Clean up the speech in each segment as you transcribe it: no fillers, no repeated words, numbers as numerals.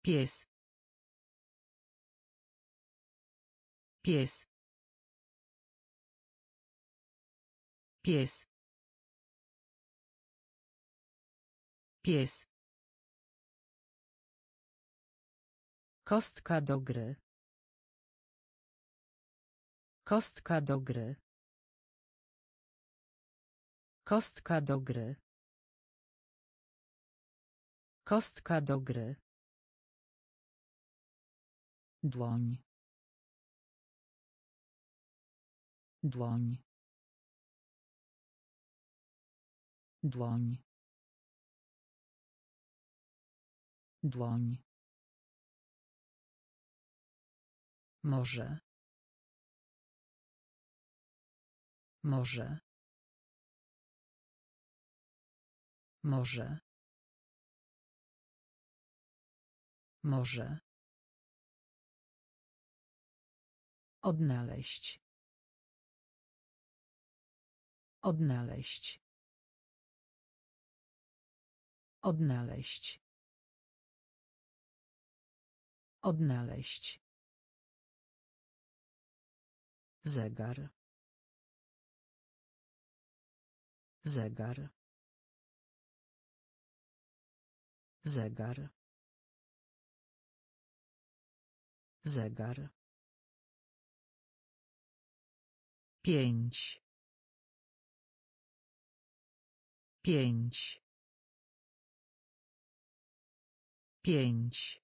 pies, pies, pies, pies. Kostka do gry. Kostka do gry. Kostka do gry. Kostka do gry. Dłoń. Dłoń. Dłoń. Dłoń. Może. Może. Może. Może. Odnaleźć. Odnaleźć. Odnaleźć. Odnaleźć. Zegar. Zegar. Zegar. Zegar. 5. 5. 5.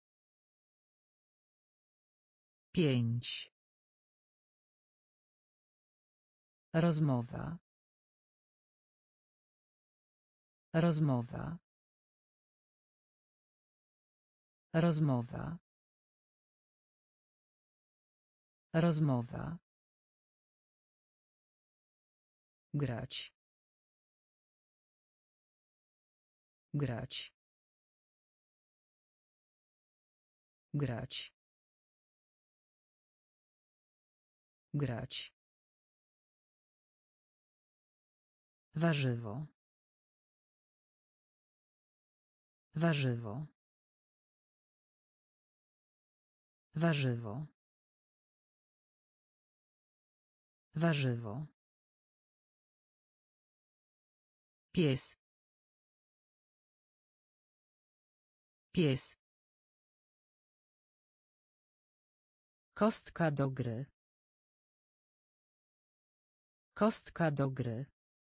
5. Rozmowa. Rozmowa. Rozmowa. Rozmowa. Grać. Grać. Grać. Grać. Warzywo. Warzywo. Warzywo. Warzywo. Pies. Pies. Kostka do gry. Kostka do gry.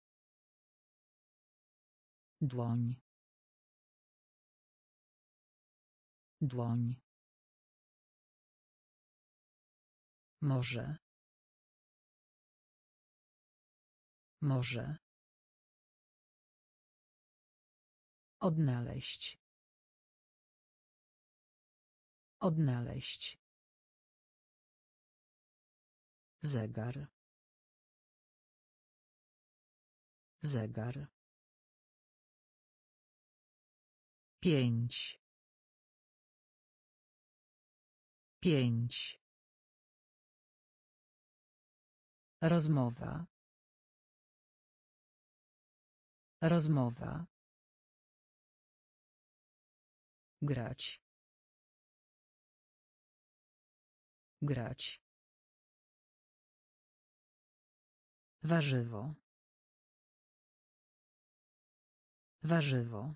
Dłoń. Dłoń. Może. Może. Odnaleźć. Odnaleźć. Zegar. Zegar. 5. 5. Rozmowa. Rozmowa. Grać. Grać. Warzywo. Warzywo.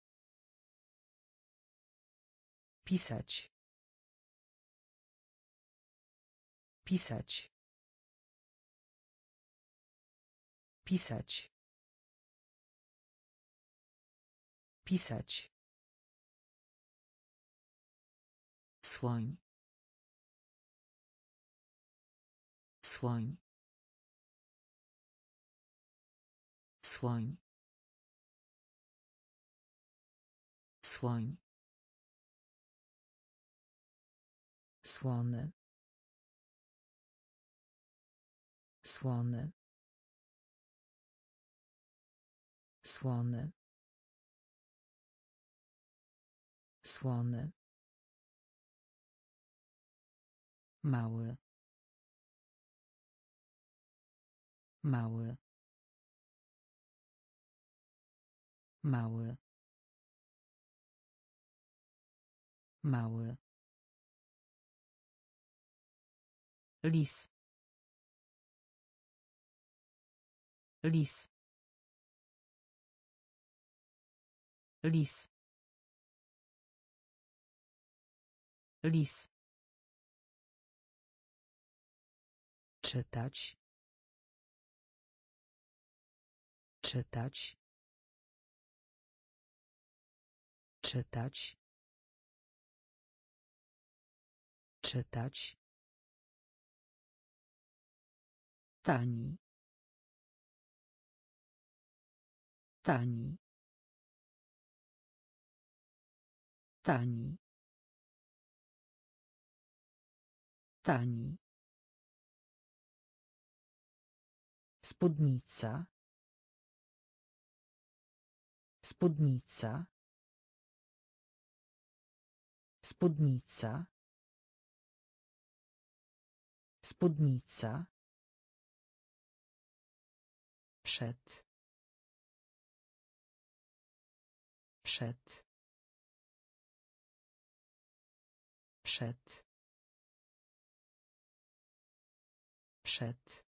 Pisać. Pisać. Pisać. Pisać. Słoń. Słoń. Słoń. Słoń. Słony. Słony. Słony. Słony. Mały. Mały. Mały. Mały. Lis. Lis. Lis. Lis. Czytać. Czytać. Czytać. Czytać. Tani. Tani. Tani. Tani. Spódnica. Spódnica. Spódnica. Spódnica. Przed. Przed. Przed. Przed.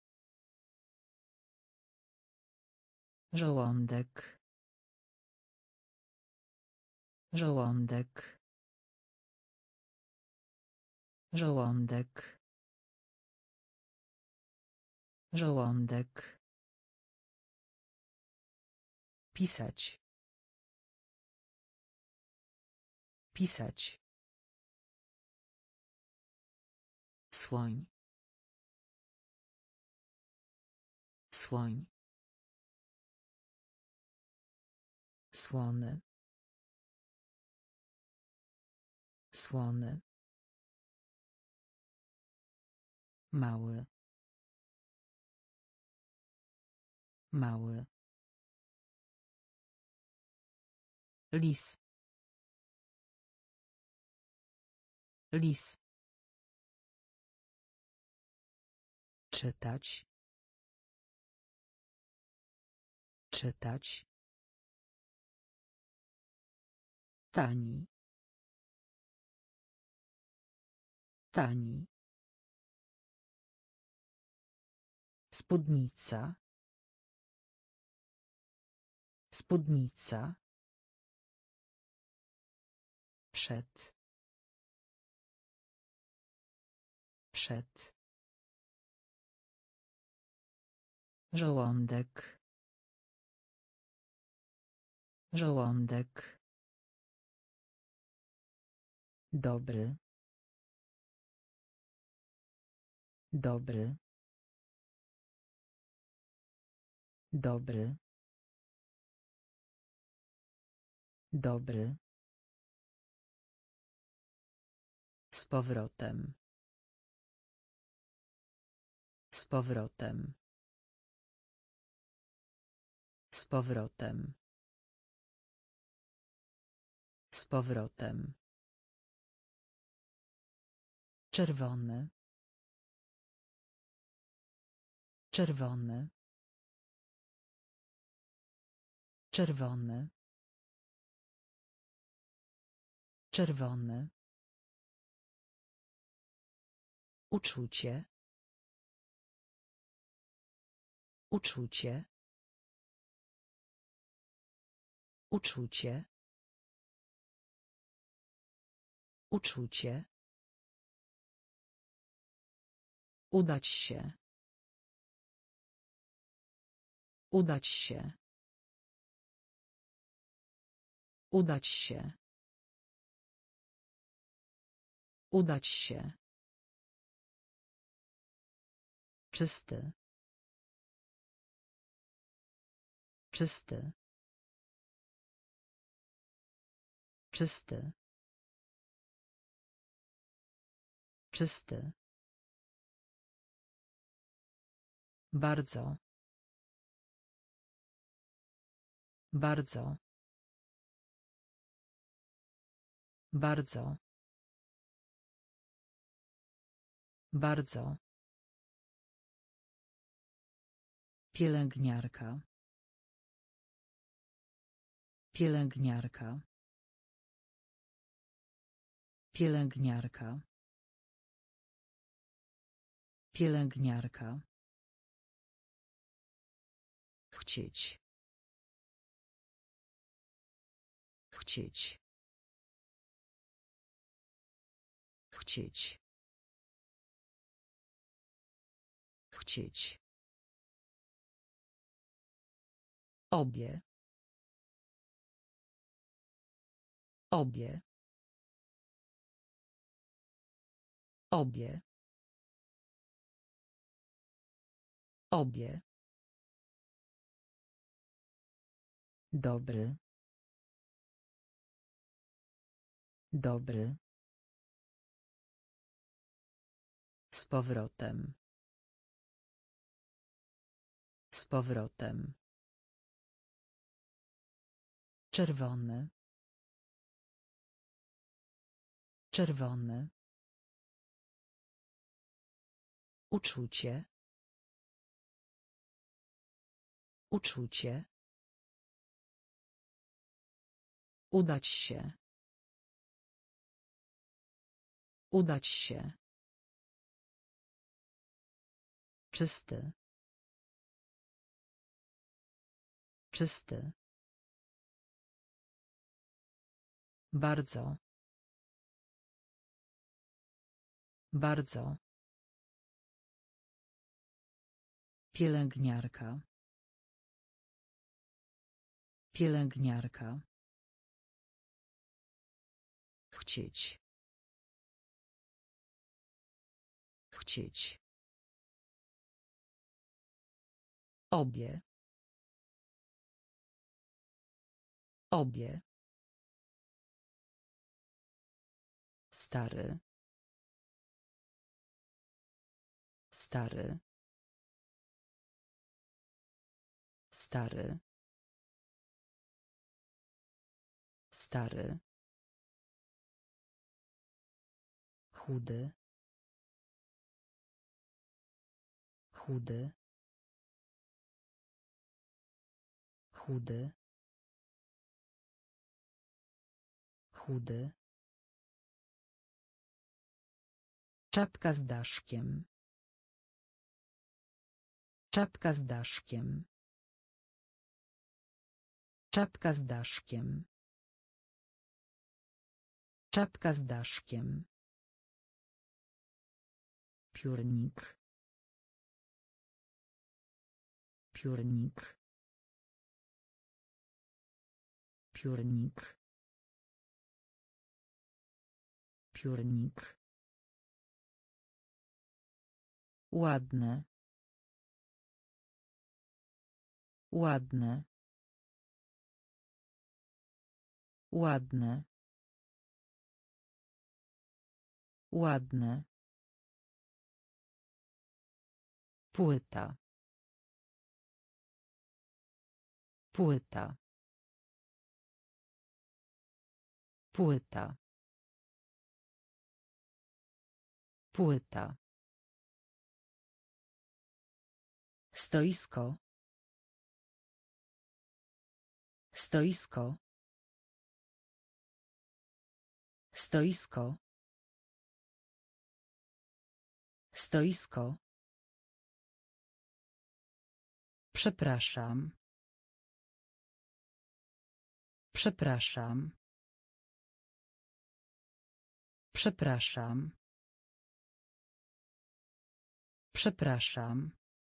Żołądek. Żołądek. Żołądek. Żołądek. Pisać. Pisać. Słoń. Słoń. Słony. Słony. Mały. Mały. Lis. Lis. Czytać. Czytać. Tani. Tani. Spódnica. Spódnica. Przed. Przed. Żołądek. Żołądek. Dobry. Dobry. Dobry. Dobry. Z powrotem. Z powrotem. Z powrotem. Z powrotem. Czerwony. Czerwony. Czerwony. Czerwony. Uczucie. Uczucie. Uczucie. Uczucie. Udać się. Udać się. Udać się. Udać się. Czysty. Czysty. Czysty. Czysty. Bardzo. Bardzo. Bardzo. Bardzo. Pielęgniarka. Pielęgniarka. Pielęgniarka. Pielęgniarka. Chcieć. Chcieć. Chcieć. Chcieć. Obie. Obie. Obie. Obie. Dobry. Dobry. Z powrotem. Z powrotem. Czerwony. Czerwony. Uczucie. Uczucie. Udać się. Udać się. Czysty. Czysty. Bardzo. Bardzo. Pielęgniarka. Pielęgniarka. Chcieć. Chcieć. Obie. Obie. Stary. Stary. Stary. Stary. Chudy. Chudy. Chudy. Chudy. Czapka z daszkiem. Czapka z daszkiem. Czapka z daszkiem. Czapka z daszkiem. Piórnik. Piórnik. Piórnik. Piórnik. Ładne. Ładne. Ładne. Ładne. Płyta. Płyta. Płyta. Płyta. Stoisko. Stoisko. Stoisko. Stoisko. Przepraszam. Przepraszam. Przepraszam. Przepraszam.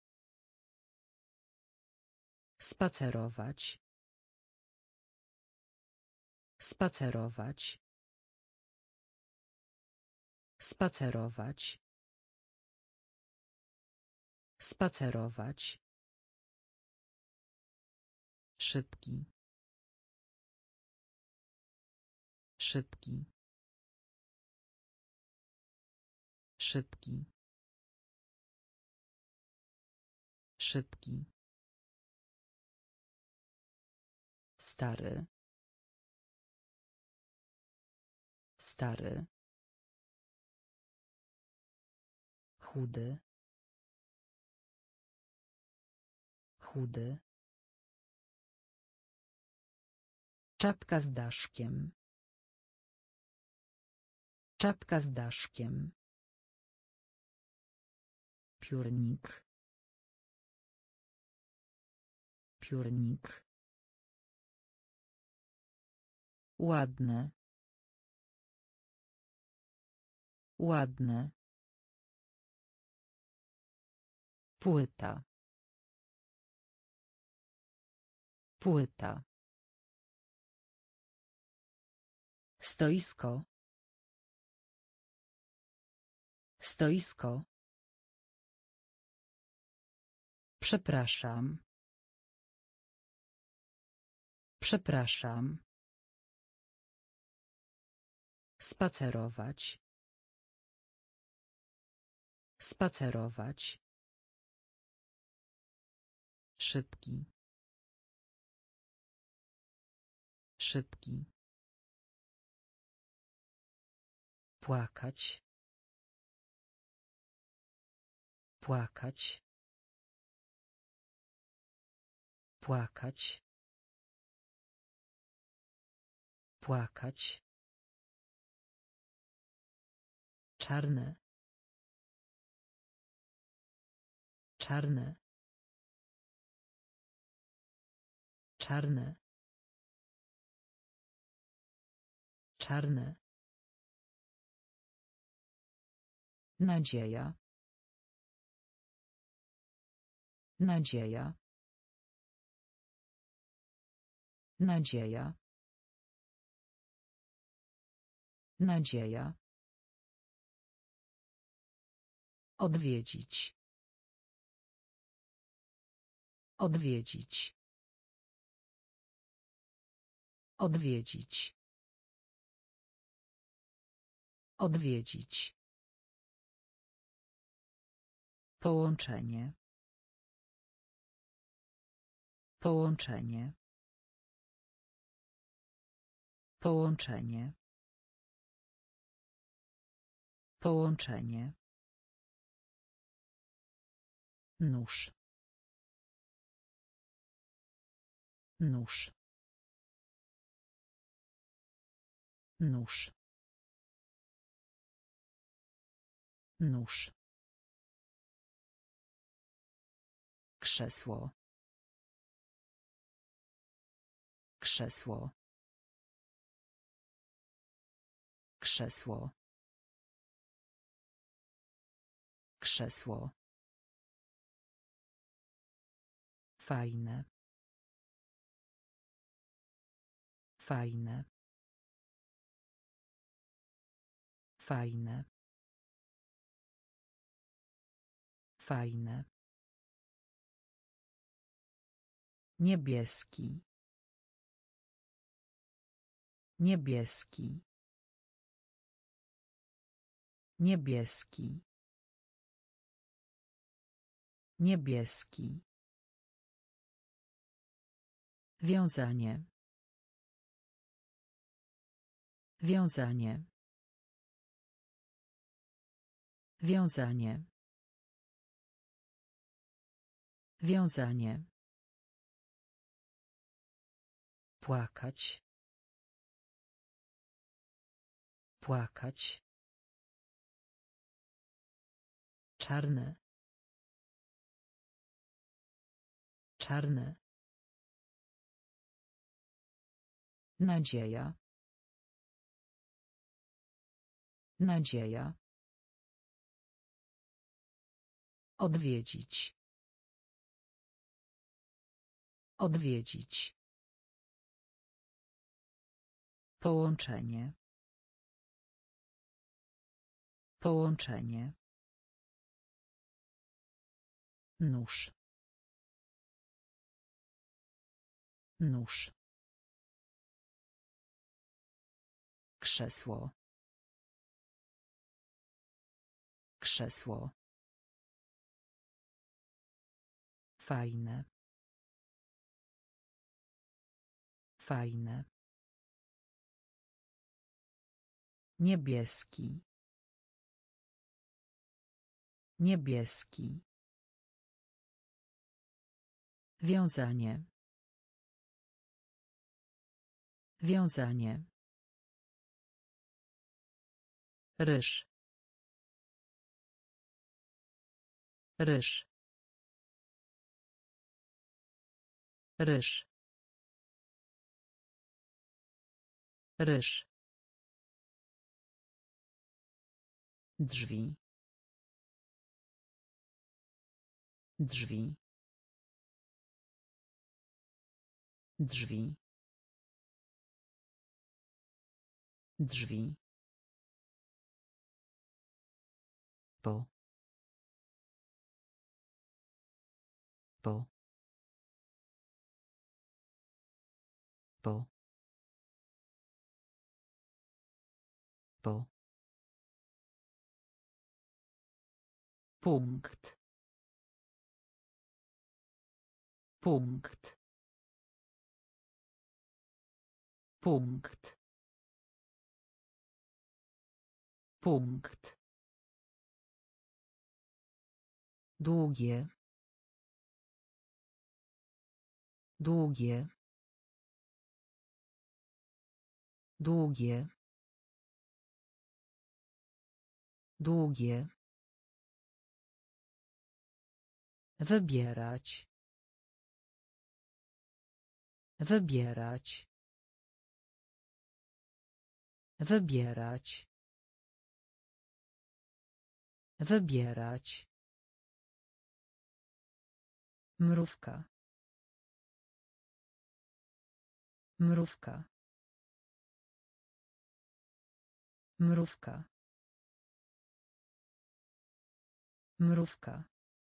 Spacerować. Spacerować. Spacerować. Spacerować. Szybki. Szybki. Szybki. Szybki. Stary. Stary. Chudy. Chudy. Czapka z daszkiem. Czapka z daszkiem. Piórnik. Piórnik. Ładne. Ładne. Płyta. Płyta. Stoisko. Stoisko. Przepraszam. Przepraszam. Spacerować. Spacerować. Szybki. Szybki. Płakać. Płakać. Płakać. Płakać. Czarne. Czarne. Czarne. Czarne. Nadzieja. Nadzieja. Nadzieja. Nadzieja. Odwiedzić. Odwiedzić. Odwiedzić. Odwiedzić. Połączenie. Połączenie. Połączenie. Połączenie. Nóż. Nóż. Nóż. Nóż. Krzesło. Krzesło. Krzesło. Krzesło. Fajne. Fajne. Fajne. Fajne. Niebieski. Niebieski. Niebieski. Niebieski. Wiązanie. Wiązanie. Wiązanie. Wiązanie. Płakać. Płakać. Czarne. Czarne. Nadzieja. Nadzieja. Odwiedzić. Odwiedzić. Połączenie. Połączenie. Nóż. Nóż. Krzesło. Krzesło. Fajne. Fajne. Niebieski. Niebieski. Wiązanie. Wiązanie. ryż, ryż, ryż, ryż, drzwi, drzwi, drzwi, drzwi, po, po, po, po, punkt, punkt, punkt, punkt, długie, długie, długie, długie, wybierać, wybierać, wybierać, wybierać, mrówka, mrówka, mrówka, mrówka,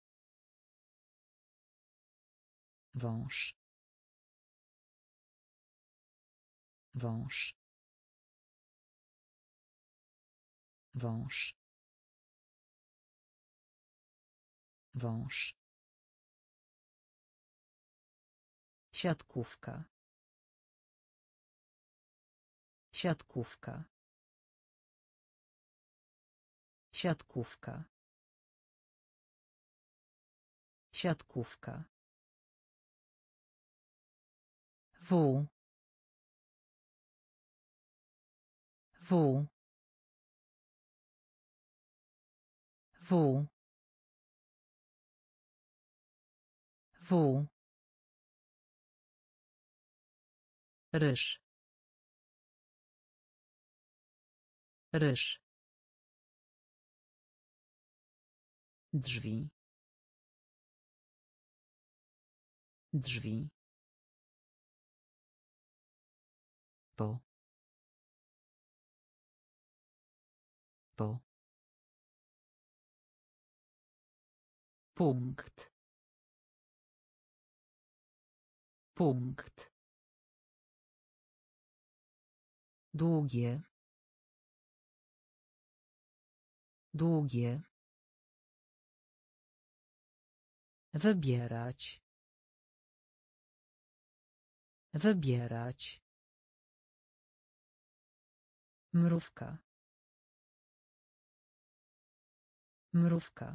wąż, wąż, wąż, wąż, siatkówka, siatkówka, siatkówka, siatkówka, w, w, w, w, ryż, ryż, drzwi, drzwi, po, po, punkt, punkt, długie, długie, wybierać, wybierać, mrówka, mrówka,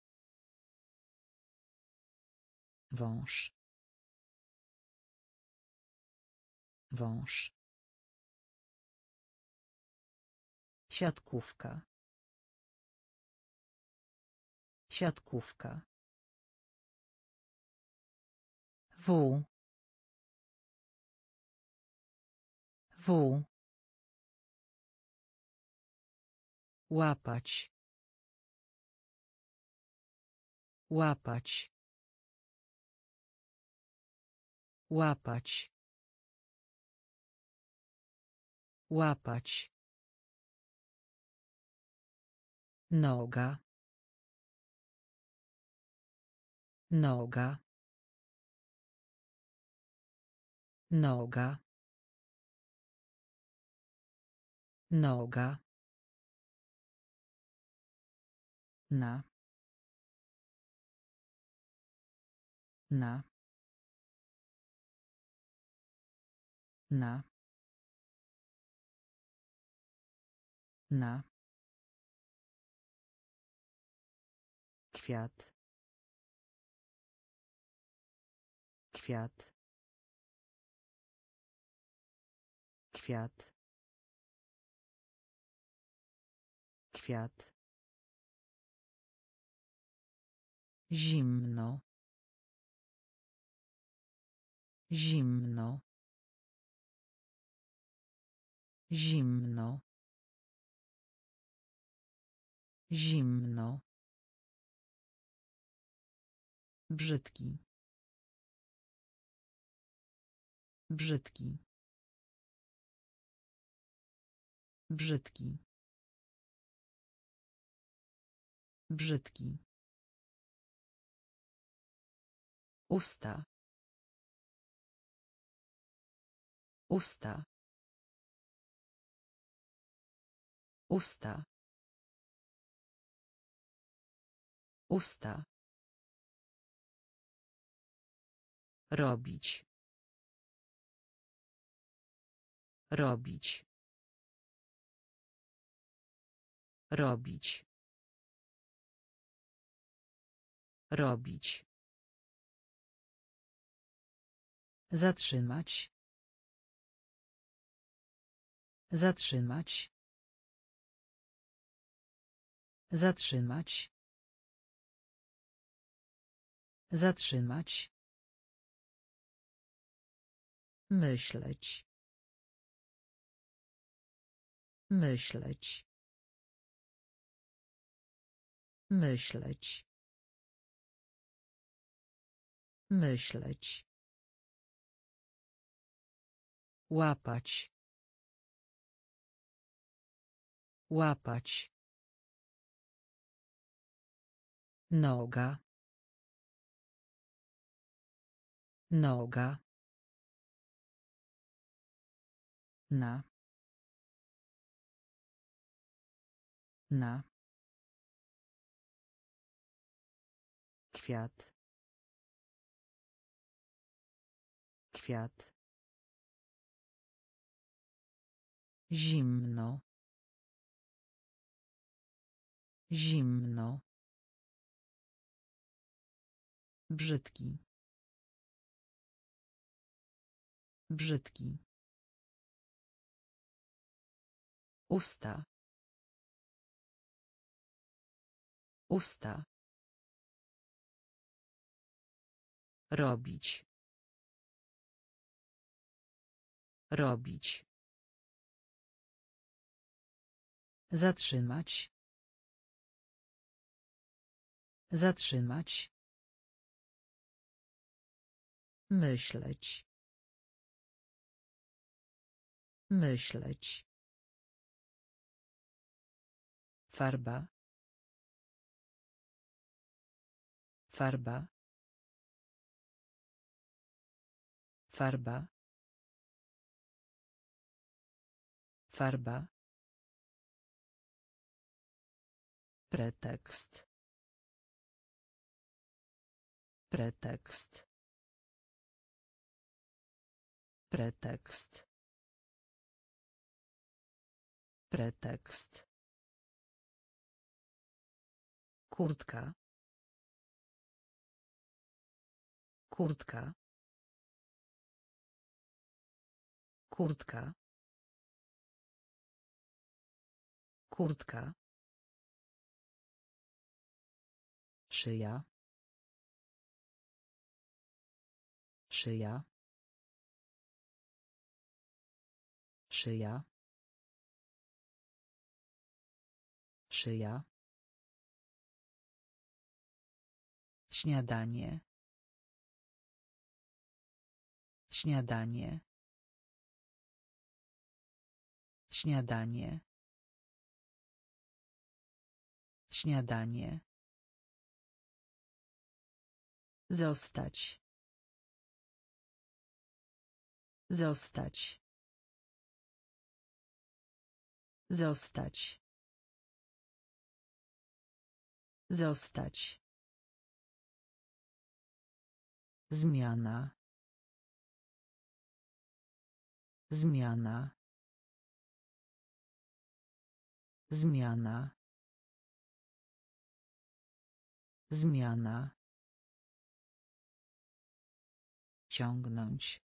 wąż, wąż, siatkówka, siatkówka, w, w, łapać, łapać, łapać, łapać, noga, noga, noga, noga, na, na, na, na, kwiat, kwiat, kwiat, Kwiat. Zimno. Zimno. Zimno. Zimno. Brzydki. Brzydki. Brzydki. Brzydki. Usta. Usta. Usta. Usta. Robić. Robić. Robić. Robić. Zatrzymać. Zatrzymać. Zatrzymać. Zatrzymać. Myśleć. Myśleć. Myśleć. Myśleć. Łapać. Łapać. Noga. Noga. Na. Na. Kwiat. Kwiat. Zimno. Zimno. Brzydki. Brzydki. Usta. Usta. Robić. Robić. Zatrzymać. Zatrzymać. Myśleć. Myśleć. Farba. Farba. Farba. Farba. Pretekst. Pretekst. Pretekst. Pretekst. Kurtka. Kurtka. Kurtka. Kurtka. Szyja. Szyja. Szyja. Szyja. Śniadanie. Śniadanie. Śniadanie. Śniadanie. Zostać. Zostać. Zostać. Zostać. Zmiana. Zmiana. Zmiana. Zmiana. Ciągnąć.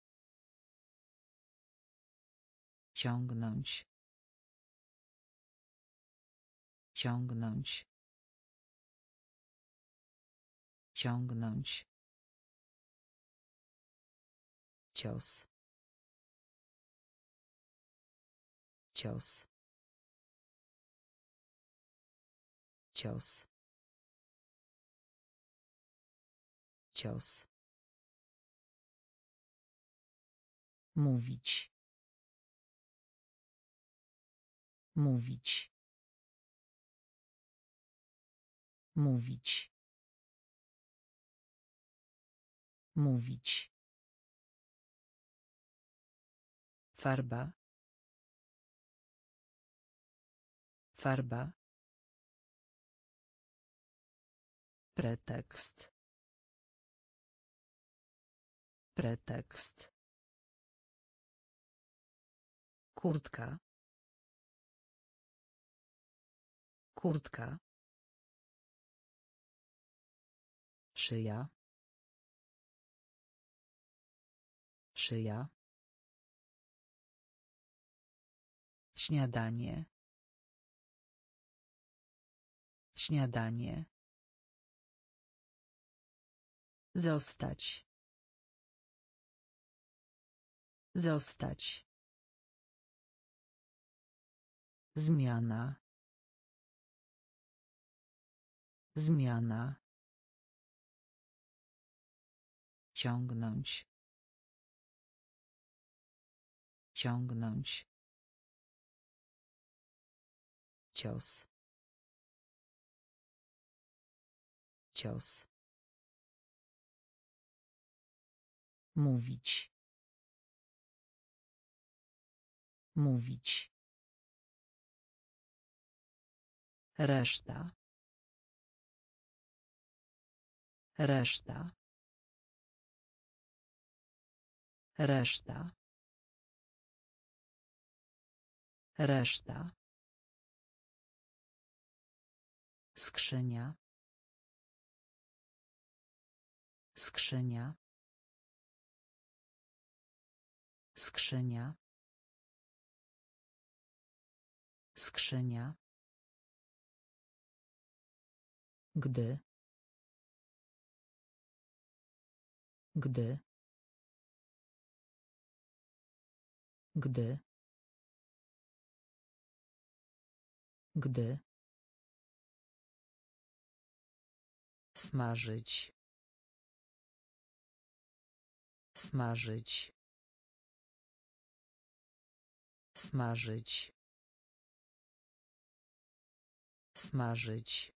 Ciągnąć. ciągnąć, ciągnąć, cios, cios, cios, cios, mówić, mówić, mówić, mówić, farba, farba, pretekst, pretekst, kurtka, kurtka, szyja, szyja, śniadanie, śniadanie, zostać, zostać, zmiana, zmiana, ciągnąć, ciągnąć, cios, cios, mówić, mówić, reszta, reszta, reszta, reszta, skrzynia, skrzynia, skrzynia, skrzynia, gdy, gdy, gdy, gdy, smażyć, smażyć, smażyć, smażyć,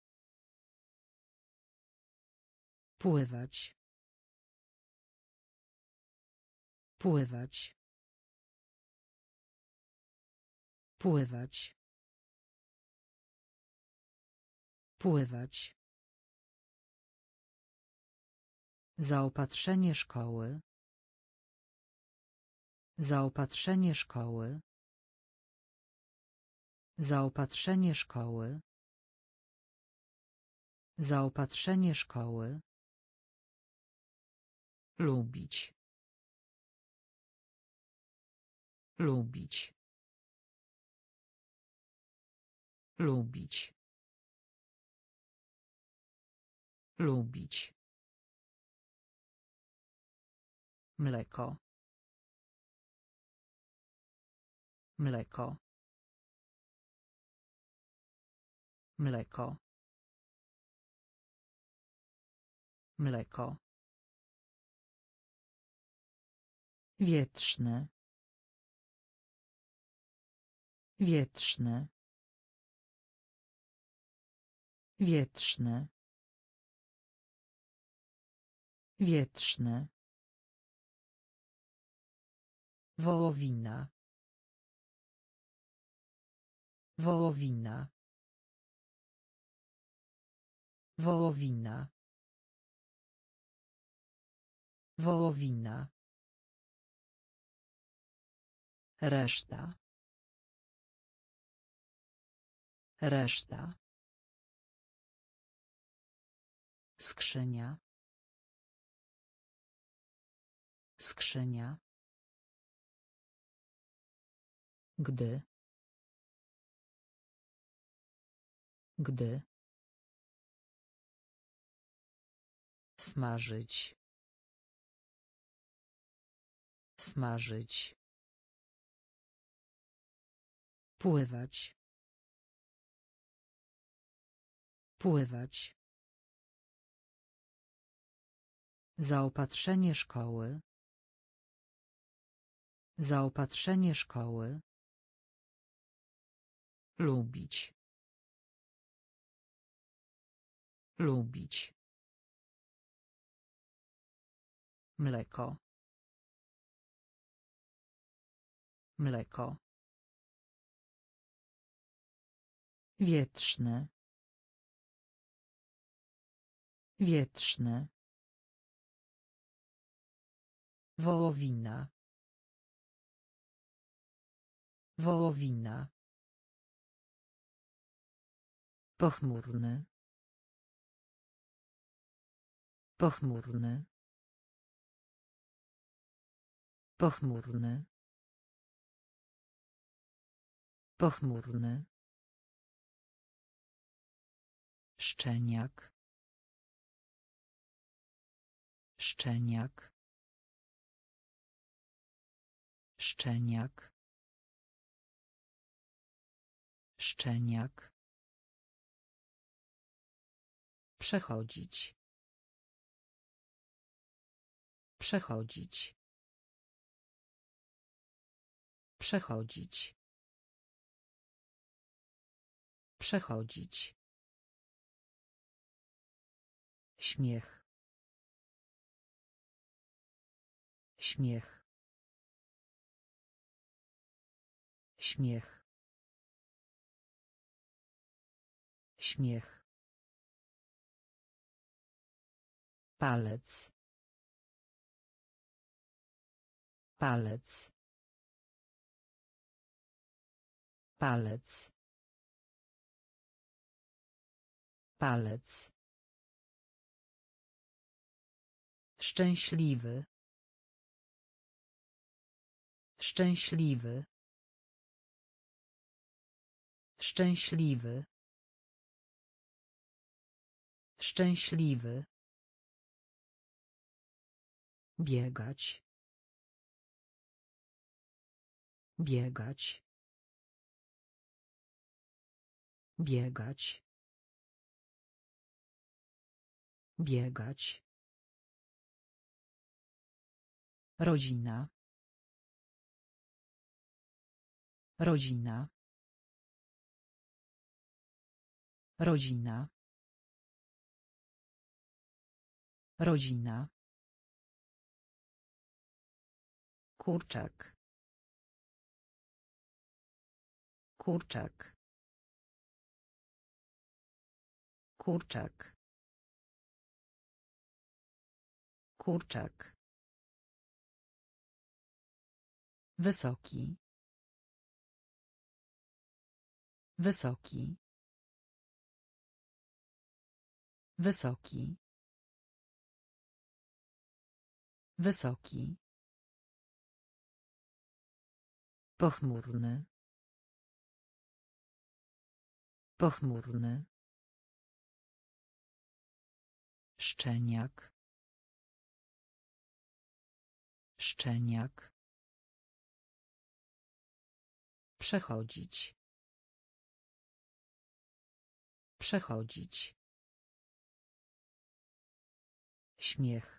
pływać, pływać, pływać, pływać, zaopatrzenie szkoły, zaopatrzenie szkoły, zaopatrzenie szkoły, zaopatrzenie szkoły, lubić, lubić, lubić, lubić, mleko, mleko, mleko, mleko, wietrzny, wietrzny, wietrzny, wietrzny, wołowina, wołowina, wołowina, wołowina, reszta, reszta, skrzynia, skrzynia, gdy, Gdy. Smażyć. Smażyć. Pływać. Pływać. Zaopatrzenie szkoły. Zaopatrzenie szkoły. Lubić. Lubić. Mleko. Mleko. Wietrzny. Wietrzny. Wołowina. Wołowina. Pochmurny. Pochmurny. Pochmurny. Pochmurny. Szczeniak. Szczeniak. Szczeniak. Szczeniak. Przechodzić. Przechodzić. Przechodzić. Przechodzić. Śmiech. Śmiech. Śmiech. Śmiech. Palec. Palec. Palec. Palec. Szczęśliwy. Szczęśliwy. Szczęśliwy. Szczęśliwy. Biegać. Biegać. Biegać. Biegać. Rodzina. Rodzina. Rodzina. Rodzina. Kurczak. Kurczak. Kurczak. Kurczak. Wysoki. Wysoki. Wysoki. Wysoki. Pochmurny. Pochmurny. Szczeniak. Szczeniak. Przechodzić. Przechodzić. Śmiech.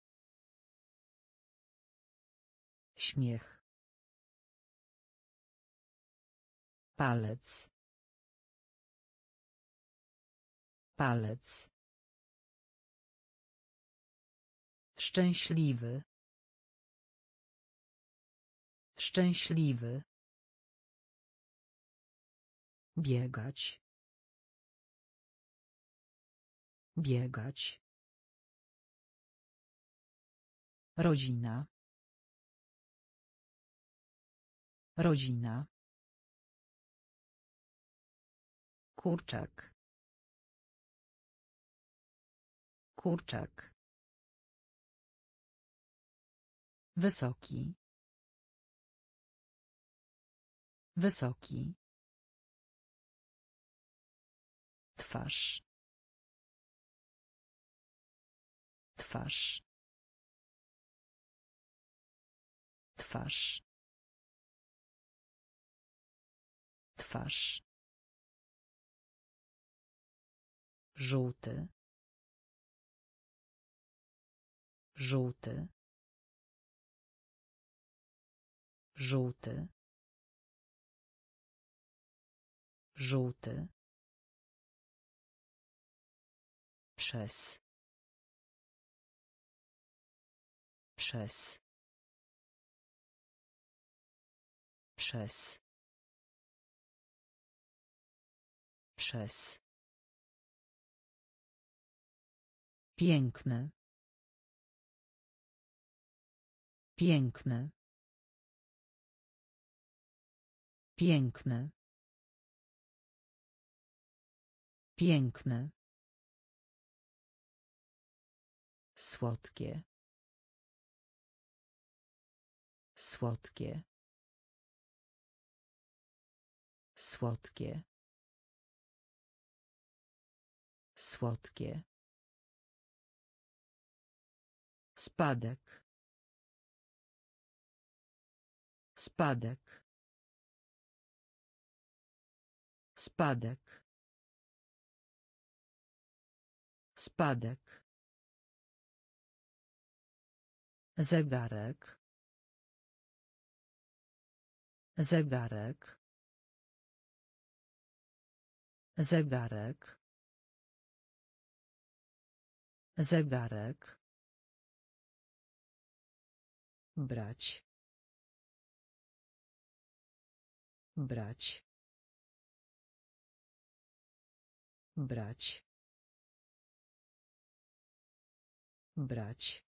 Śmiech. Palec. Palec. Szczęśliwy. Szczęśliwy. Biegać. Biegać. Rodzina. Rodzina. Kurczak. Kurczak. Wysoki. Wysoki. Twarz. Twarz. Twarz. Twarz. Żółty. Żółty. Żółty. Żółty. Przez. Przez. Przez. Przez. Piękny. Piękny. Piękny. Piękny. Słodkie. Słodkie. Słodkie. Słodkie. Spadek. Spadek. Spadek. Spadek. Zegarek. Zegarek. Zegarek. Zegarek. Brać. Brać. Brać. Brać.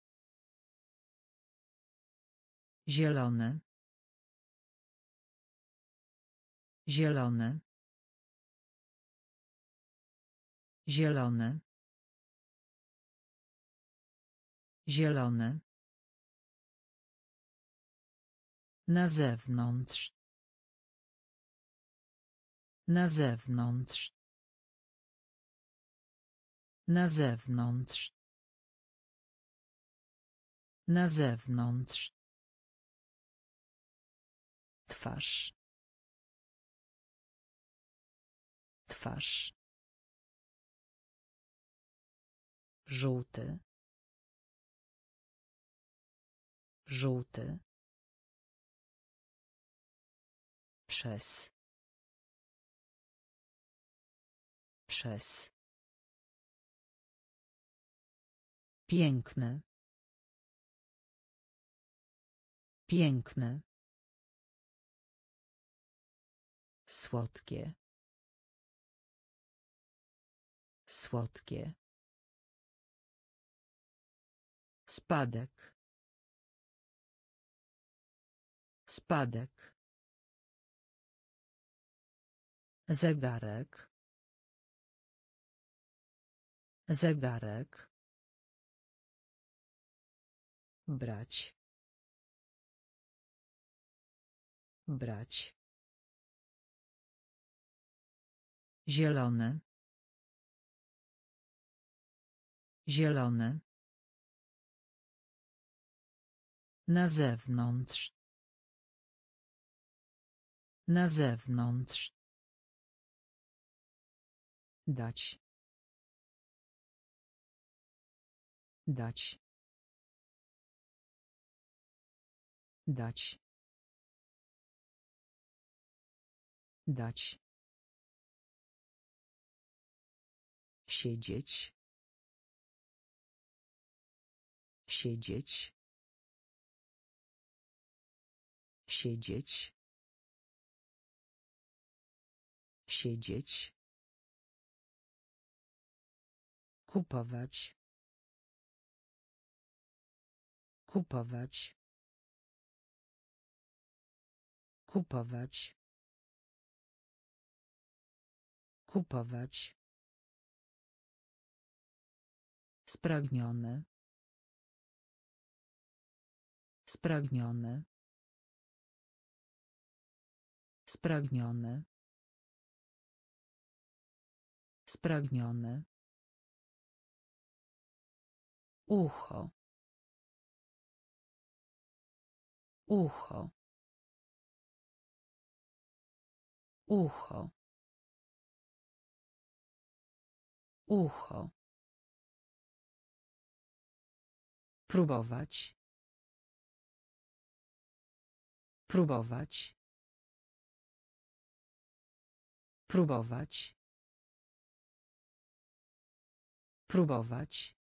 Zielony. Zielony. Zielony. Zielony. Na zewnątrz. Na zewnątrz. Na zewnątrz. Na zewnątrz. Twarz. Twarz. Żółty. Żółty. Przez. Przez. Piękny. Piękny. Słodkie. Słodkie. Spadek. Spadek. Zegarek. Zegarek. Brać. Brać. Zielony. Zielony. Na zewnątrz. Na zewnątrz. Dać. Dać. Dać. Dać. Siedzieć. Siedzieć. Siedzieć. Siedzieć. Kupować. Kupować. Kupować. Kupować. Spragniony. Spragniony. Spragniony. Spragniony. Ucho. Ucho. Ucho. Ucho. Próbować. Próbować. Próbować. Próbować.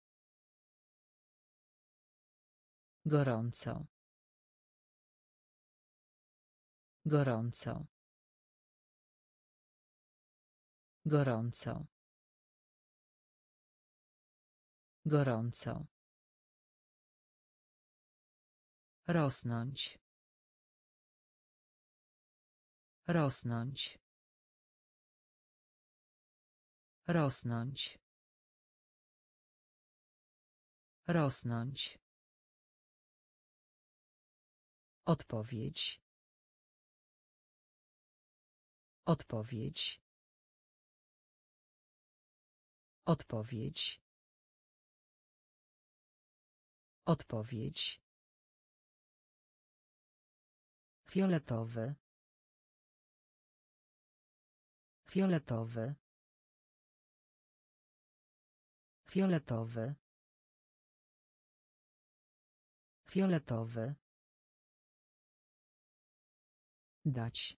Gorąco. Gorąco. Gorąco. Gorąco. Rosnąć. Rosnąć. Rosnąć. Rosnąć. Odpowiedź. Odpowiedź. Odpowiedź. Odpowiedź. Fioletowy. Fioletowy. Fioletowy. Fioletowy. Dać.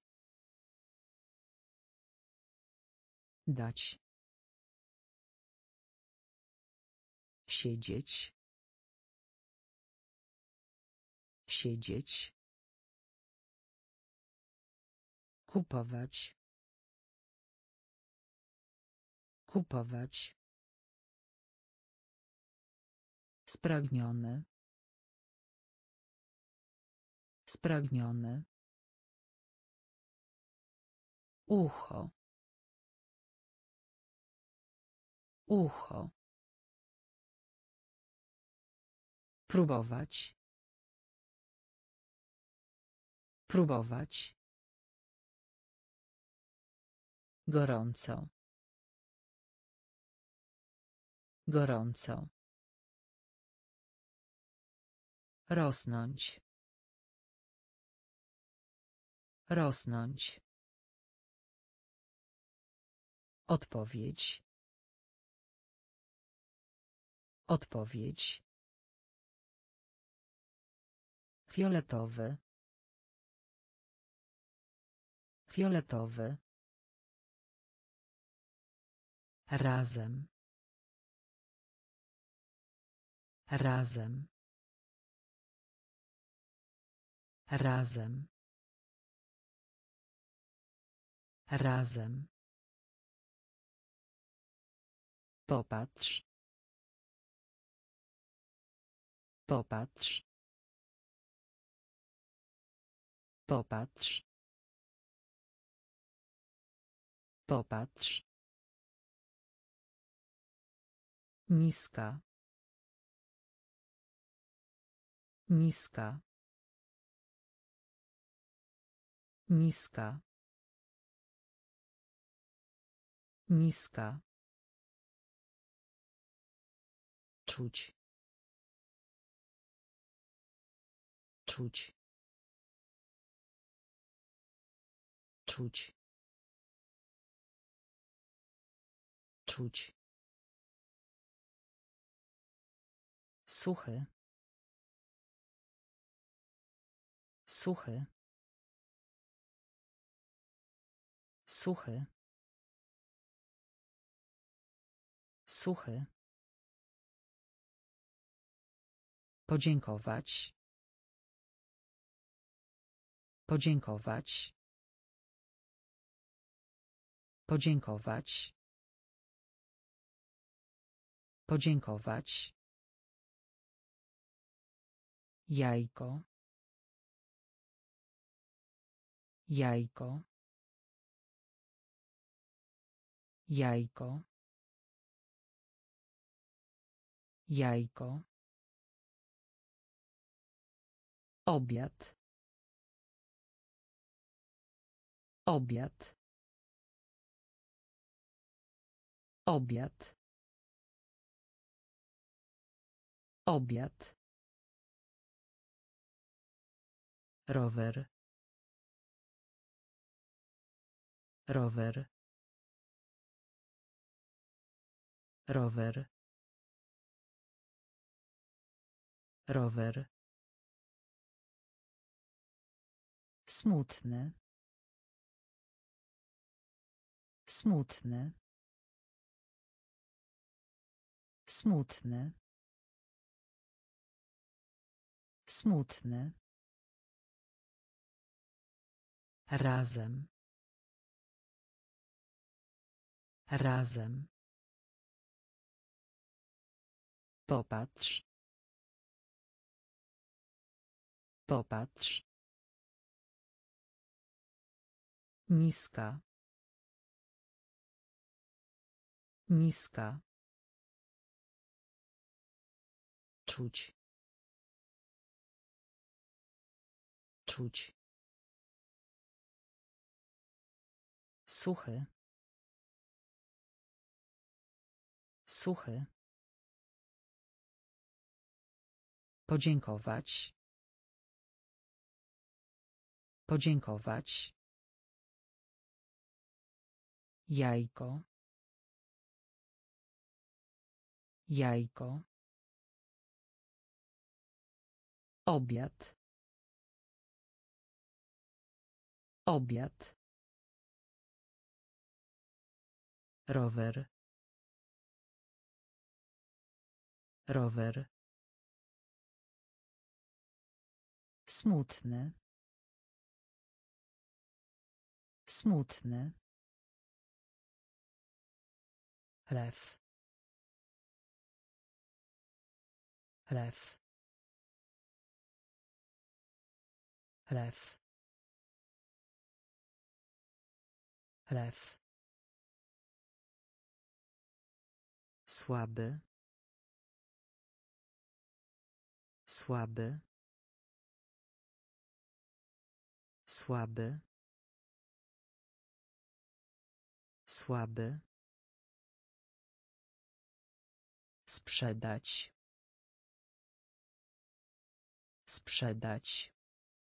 Dać. Siedzieć. Siedzieć. Kupować. Kupować. Spragniony. Spragniony. Ucho. Ucho. Próbować. Próbować. Gorąco. Gorąco. Rosnąć. Rosnąć. Odpowiedź. Odpowiedź. Fioletowy. Fioletowy. Razem. Razem. Razem. Razem. Popatrz. Popatrz. Popatrz. Popatrz. Niska. Niska. Niska. Niska. Czuć. Czuć. Czuć. Czuć. Suchy. Suchy. Suchy. Suchy. Podziękować. Podziękować. Podziękować. Podziękować. Jajko. Jajko. Jajko. Jajko. Obiad. Obiad. Obiad. Obiad. Rower. Rower. Rower. Rower. Smutny. Smutny. Smutny. Smutny. Razem. Razem. Popatrz. Popatrz. Niska. Niska. Czuć. Czuć. Suchy. Suchy. Podziękować. Podziękować. Jajko. Jajko. Obiad. Obiad. Rower. Rower. Smutny. Smutny. Lew. Lew. Lew. Lew. Słaby. Słaby. Słaby. Słaby. Sprzedać. Sprzedać.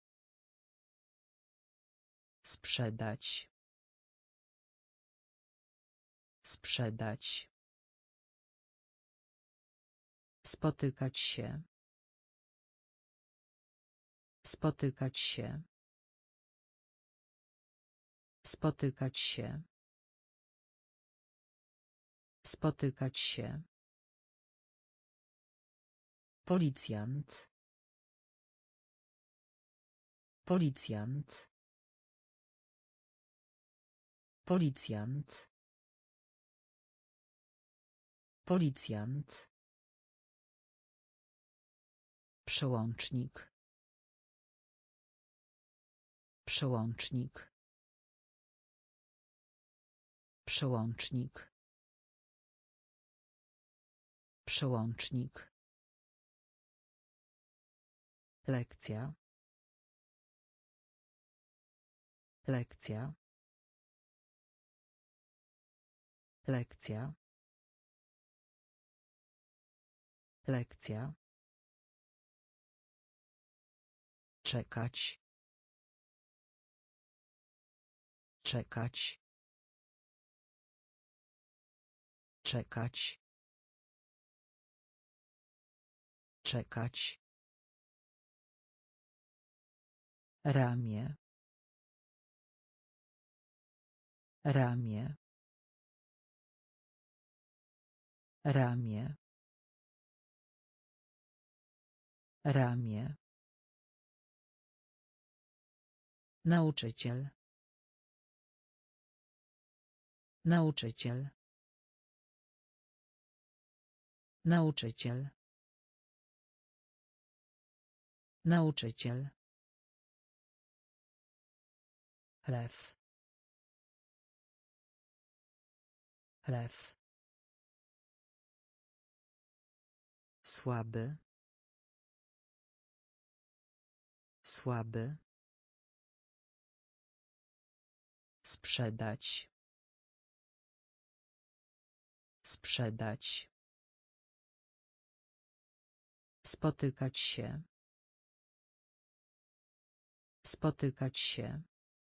Sprzedać. Sprzedać. Spotykać się. Spotykać się. Spotykać się. Spotykać się. Policjant. Policjant. Policjant. Policjant. Przełącznik. Przełącznik. Przełącznik. Przełącznik. Lekcja. Lekcja. Lekcja. Lekcja. Czekać. Czekać. Czekać. Czekać. Ramię. Ramię. Ramię. Ramię. Nauczyciel. Nauczyciel. Nauczyciel. Nauczyciel. Lew. Lew. Słaby. Słaby. Sprzedać. Sprzedać. Spotykać się. Spotykać się.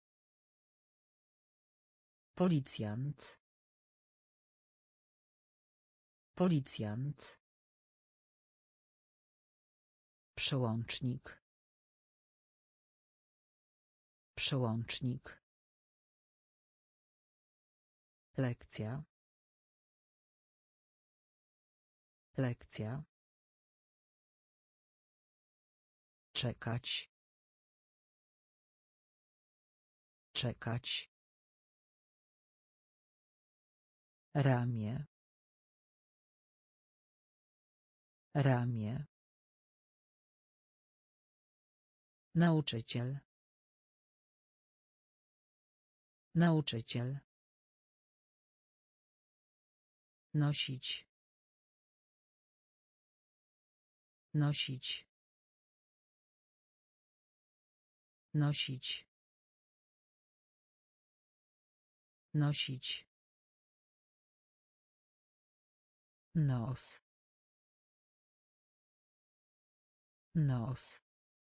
Policjant. Policjant. Przełącznik. Przełącznik. Lekcja. Lekcja. Czekać. Czekać. Ramię. Ramię. Nauczyciel. Nauczyciel. Nosić. Nosić. Nosić. Nosić. Nos. Nos.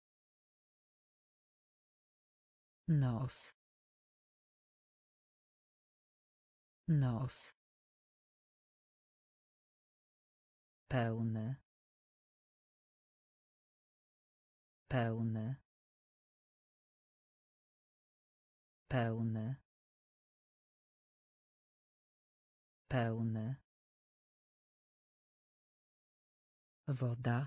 Nos. Nos. Pełny. Pełny. Pełny. Pełny. Woda.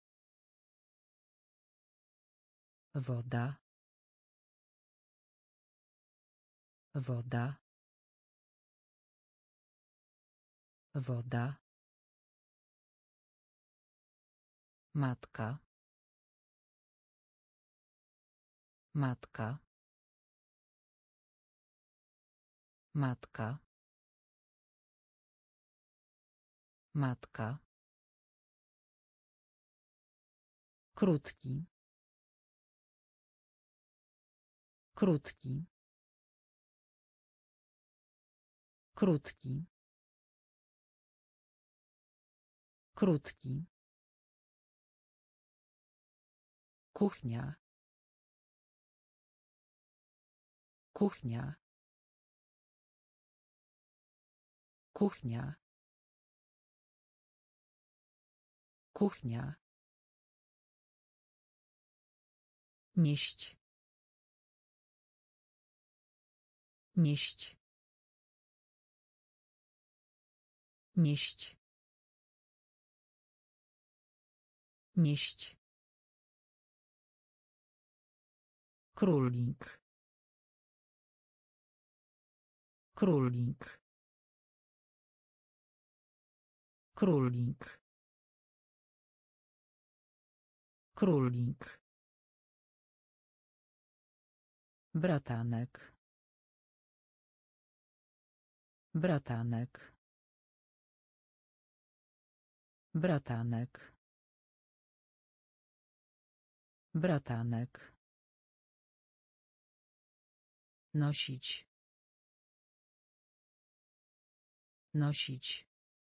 Woda. Woda. Woda. Matka. Matka. Matka. Matka. Krótki. Krótki. Krótki. Krótki. Kuchnia. Kuchnia. Kuchnia. Kuchnia. Nieść. Nieść. Nieść. Nieść. Królik. Królik. Królik. Królik. Bratanek. Bratanek. Bratanek. Bratanek. Nosić. Nosić.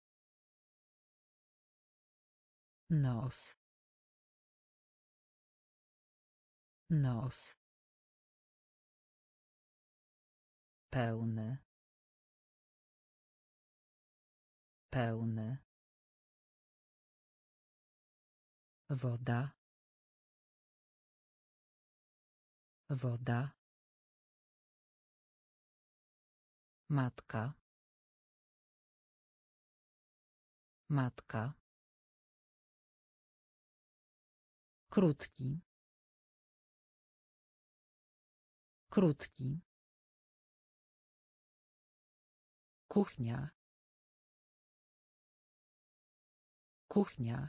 Nos. Nos. Pełny. Pełny. Woda. Woda. Matka. Matka. Krótki. Krótki. Kuchnia. Kuchnia.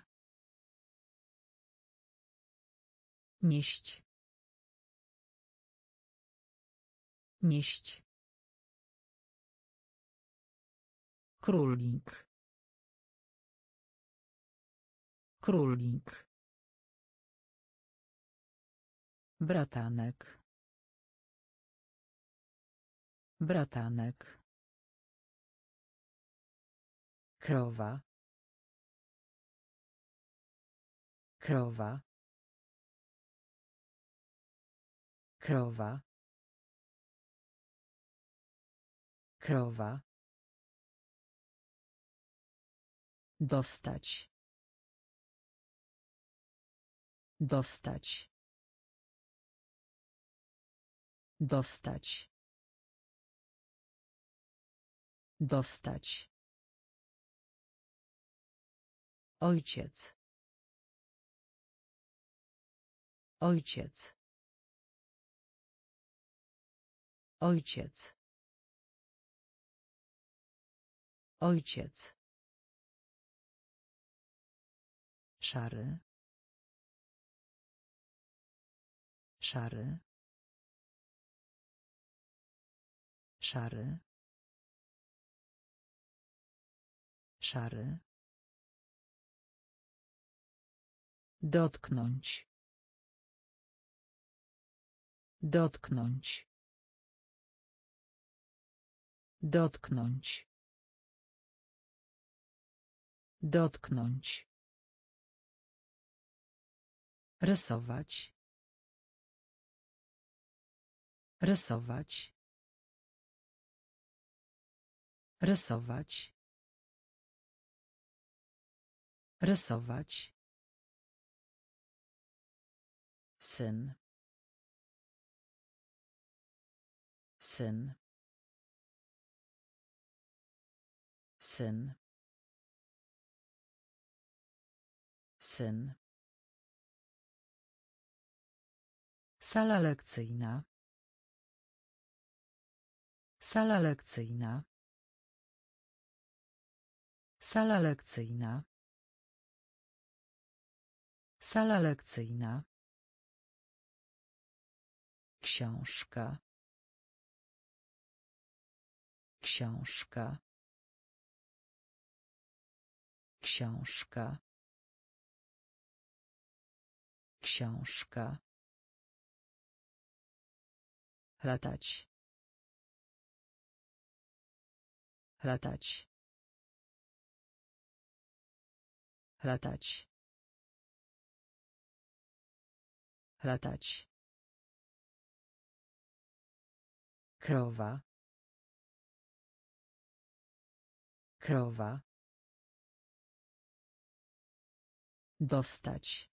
Nieść. Nieść. Królik. Królik. Bratanek. Bratanek. Krowa. Krowa. Krowa. Krowa. Dostać. Dostać. Dostać. Dostać. Ojciec. Ojciec. Ojciec. Ojciec. Szary. Szary. Szary. Szary. Dotknąć. Dotknąć. Dotknąć. Dotknąć. Rysować. Rysować. Rysować. Rysować. Syn. Syn. Syn. Syn. Sala lekcyjna. Sala lekcyjna. Sala lekcyjna. Sala lekcyjna. Książka. Książka. Książka. Książka. Latać. Latać. Latać. Latać. Krowa. Krowa. Dostać.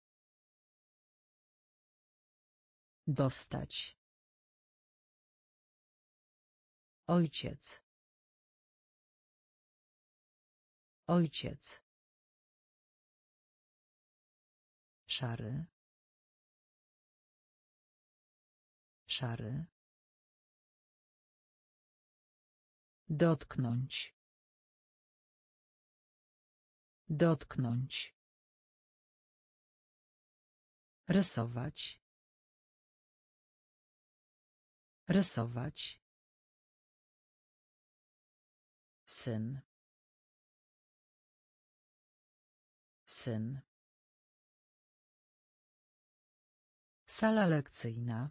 Dostać. Ojciec. Ojciec. Szary. Szary. Dotknąć. Dotknąć. Rysować. Rysować. Syn. Syn. Sala lekcyjna.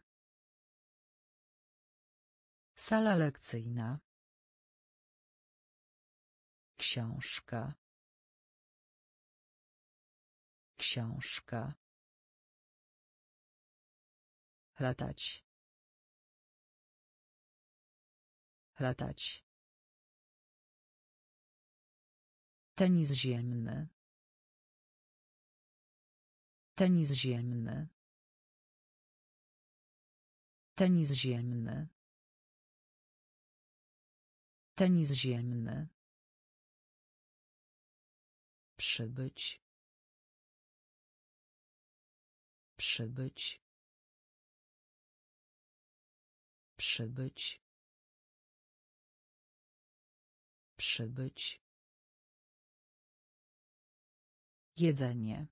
Sala lekcyjna. Książka. Książka. Latać. Latać. Tenis ziemny. Tenis ziemny. Tenis ziemny. Tenis ziemny. Przybyć. Przybyć. Przybyć. Przybyć. Jedzenie.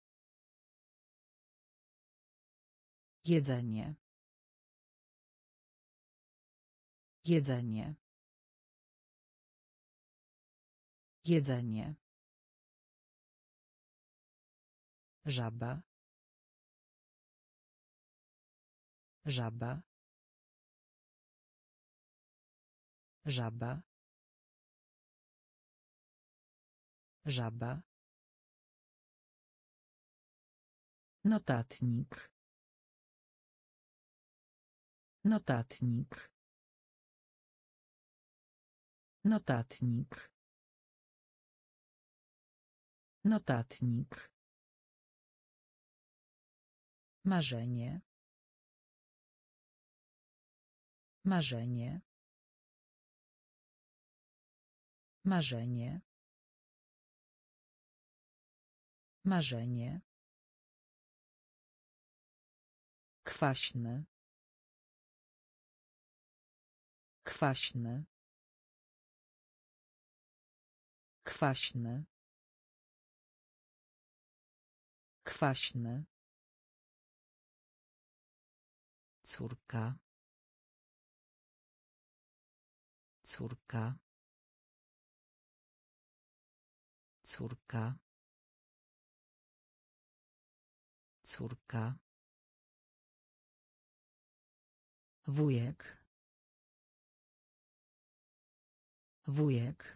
Jedzenie. Jedzenie. Jedzenie. Żaba. Żaba. Żaba. Żaba. Notatnik. Notatnik. Notatnik. Notatnik. Marzenie. Marzenie. Marzenie. Marzenie. Kwaśny. Kwaśny. Kwaśny. Kwaśny. Córka. Córka. Córka. Córka. Wujek. Wujek.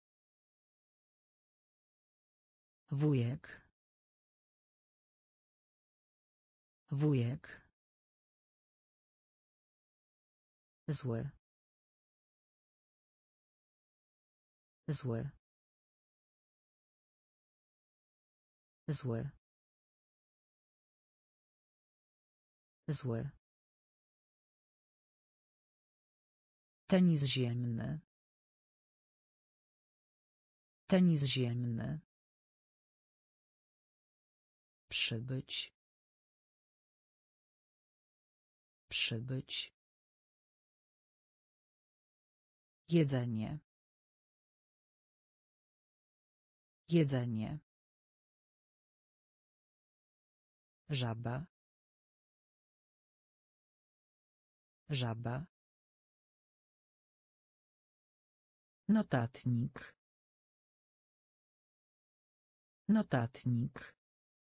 Wujek. Wujek. Zły. Zły. Zły. Zły. Tenis ziemny. Tenis ziemny. Przybyć. Przybyć. Jedzenie. Jedzenie. Żaba. Żaba. Notatnik. Notatnik.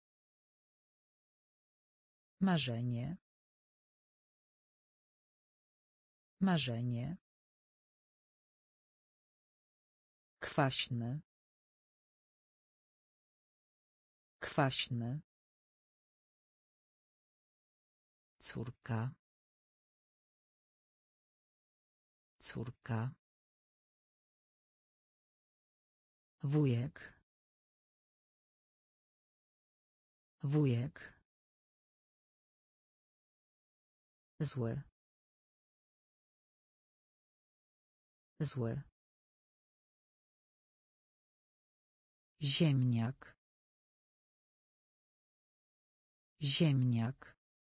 Marzenie. Marzenie. Kwaśny. Kwaśny. Córka. Córka. Wujek. Wujek. Zły. Zły. Ziemniak. Ziemniak.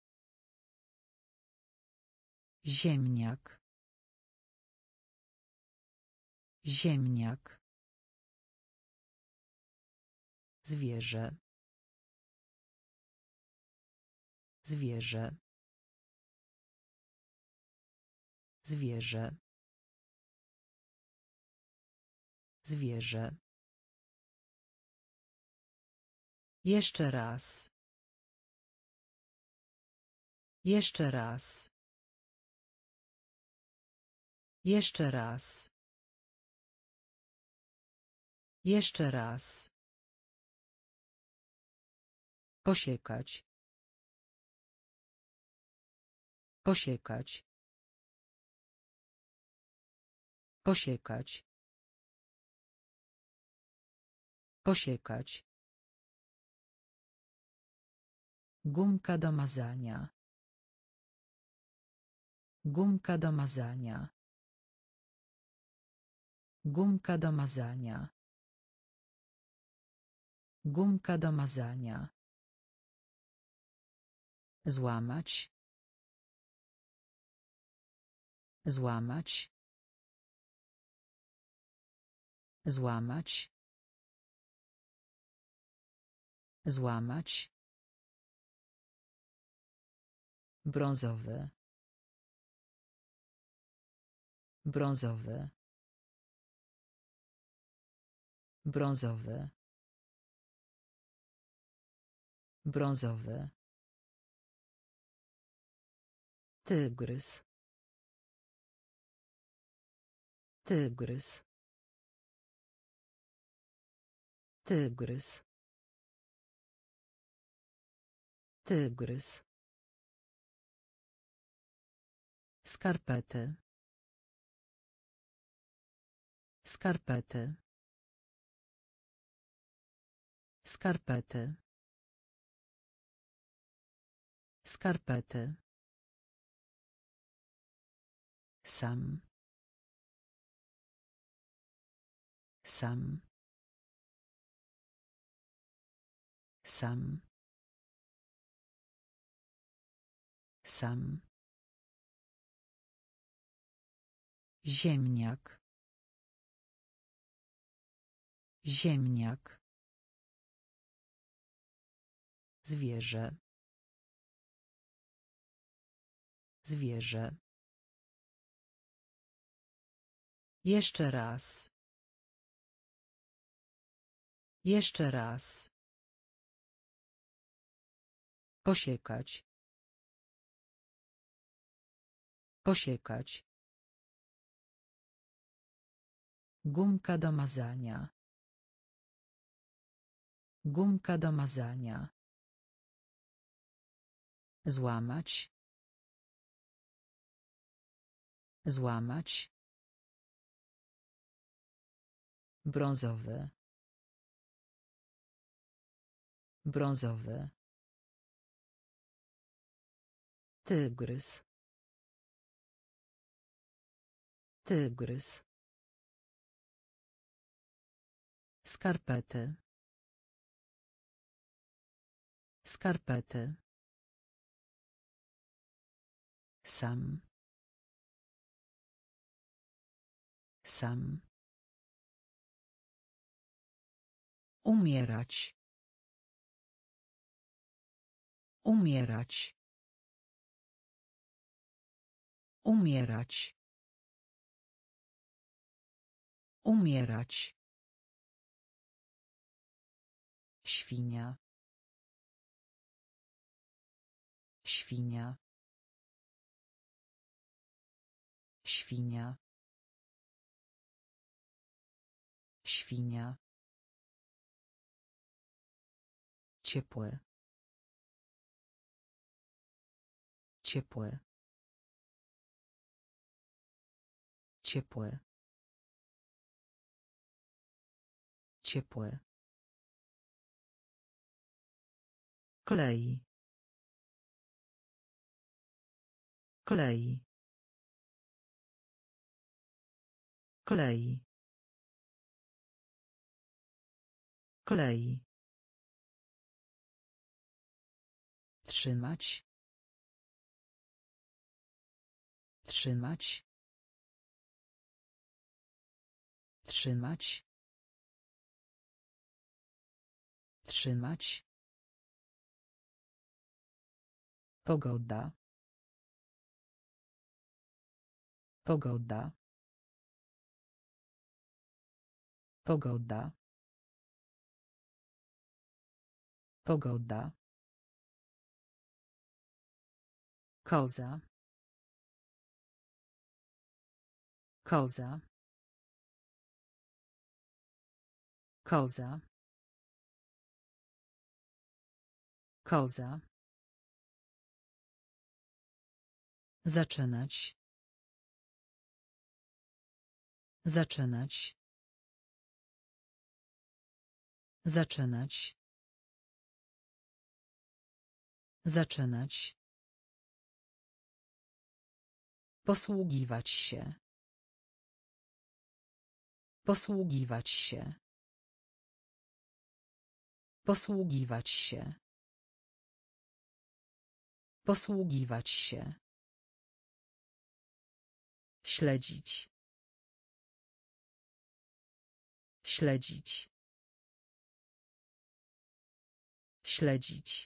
Ziemniak. Ziemniak. Zwierzę. Zwierzę. Zwierzę. Zwierzę. Jeszcze raz. Jeszcze raz. Jeszcze raz. Jeszcze raz. Posiekać. Posiekać. Posiekać. Posiekać. Gumka do mazania. Gumka do mazania. Gumka do mazania. Gumka do mazania. Złamać. Złamać. Złamać. Złamać. Brązowy. Brązowy. Brązowy. Brązowy. Tygrys. Tygrys. Tygrys. Tygrys. Skarpety. Skarpety. Skarpety. Skarpety. Sam. Sam. Sam. Sam. Ziemniak. Ziemniak. Zwierzę. Zwierzę. Jeszcze raz. Jeszcze raz. Posiekać. Posiekać. Gumka do mazania. Gumka do mazania. Złamać. Złamać. Brązowy. Brązowy. Tygrys. Tygrys. Skarpety. Skarpety. Sam. Sam. Umierać. Umierać. Umierać. Umierać. Świnia. Świnia. Świnia. Świnia. Ciepłe. Ciepłe. Ciepłe. Ciepłe. Klei. Klei. Klei. Klei. Trzymać. Trzymać. Trzymać. Trzymać. Pogoda. Pogoda. Pogoda. Pogoda. Koza. Koza. Koza. Koza. Zaczynać. Zaczynać. Zaczynać. Zaczynać. Posługiwać się. Posługiwać się. Posługiwać się. Posługiwać się. Śledzić. Śledzić. Śledzić.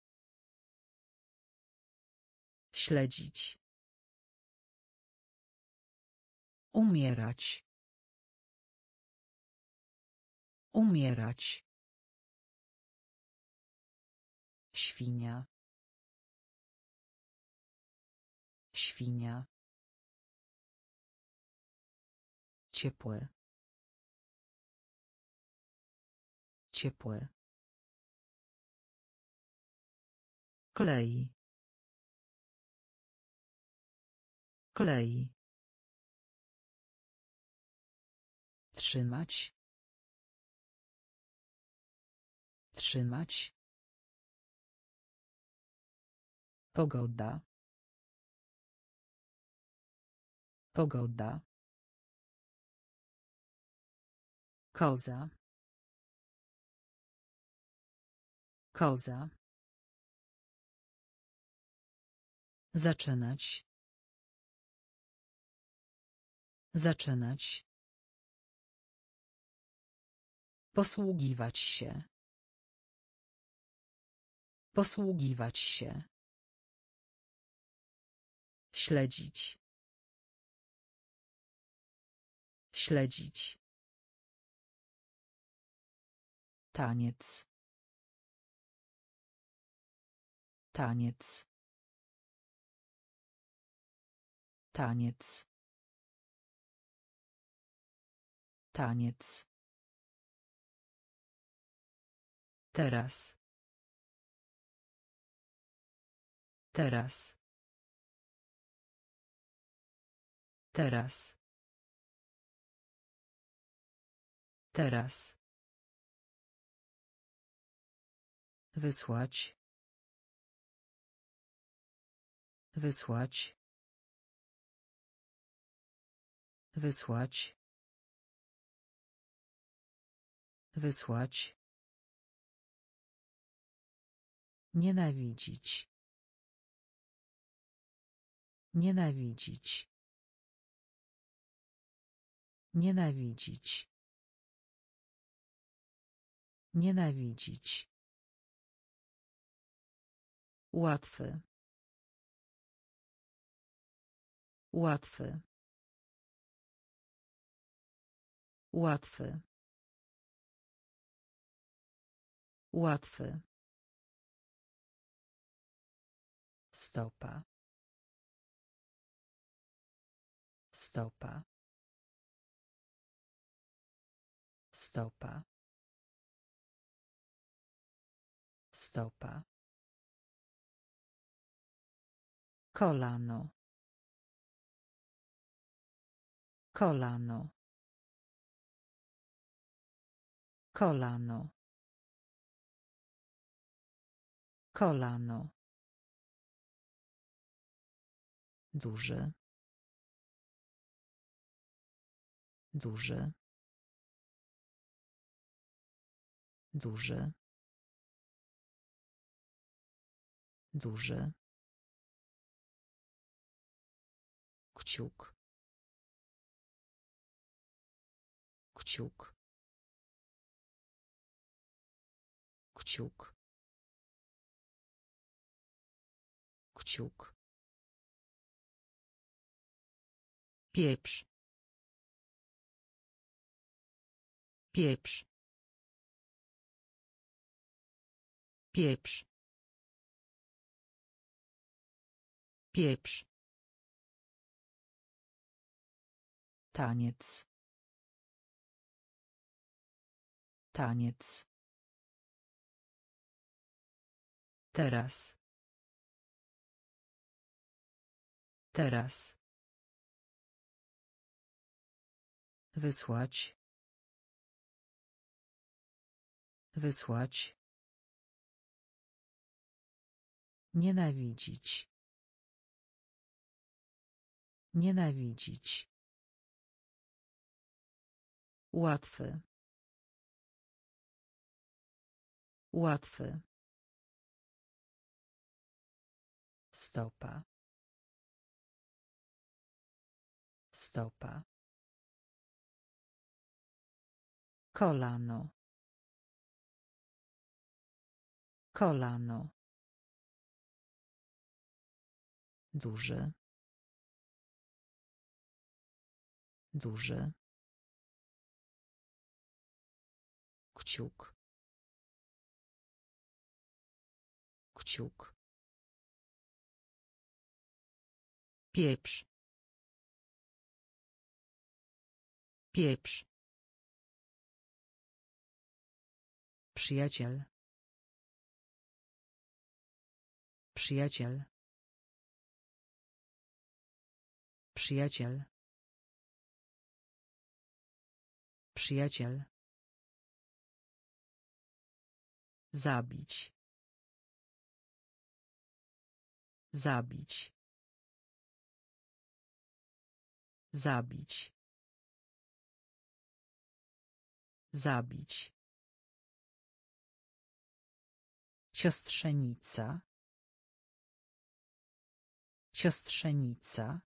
Śledzić. Umierać. Umierać. Świnia. Świnia. Ciepłe. Ciepłe. Klei. Klei. Trzymać. Trzymać. Pogoda. Pogoda. Koza. Koza. Zaczynać. Zaczynać. Posługiwać się. Posługiwać się. Śledzić. Śledzić. Taniec. Taniec. Taniec. Taniec. Teraz. Teraz. Teraz. Teraz. Wysłać. Wysłać. Wysłać. Wysłać. Nienawidzić. Nienawidzić. Nienawidzić. Nienawidzić. Łatwy. Łatwy. Łatwy. Łatwy. Stopa. Stopa. Stopa. Stopa. Kolano. Kolano. Kolano. Kolano. Duży. Duży. Duży. Duży. Kciuk. Kciuk. Kciuk. Kciuk. Pieprz. Pieprz. Pieprz. Pieprz. Taniec. Taniec. Teraz. Teraz. Wysłać. Wysłać. Nienawidzić. Nienawidzić. Łatwy. Łatwy. Stopa. Stopa. Kolano. Kolano. Duży. Duży. Kciuk. Kciuk. Pieprz. Pieprz. Przyjaciel. Przyjaciel. Przyjaciel. Przyjaciel. Zabić. Zabić. Zabić. Zabić. Siostrzenica. Siostrzenica.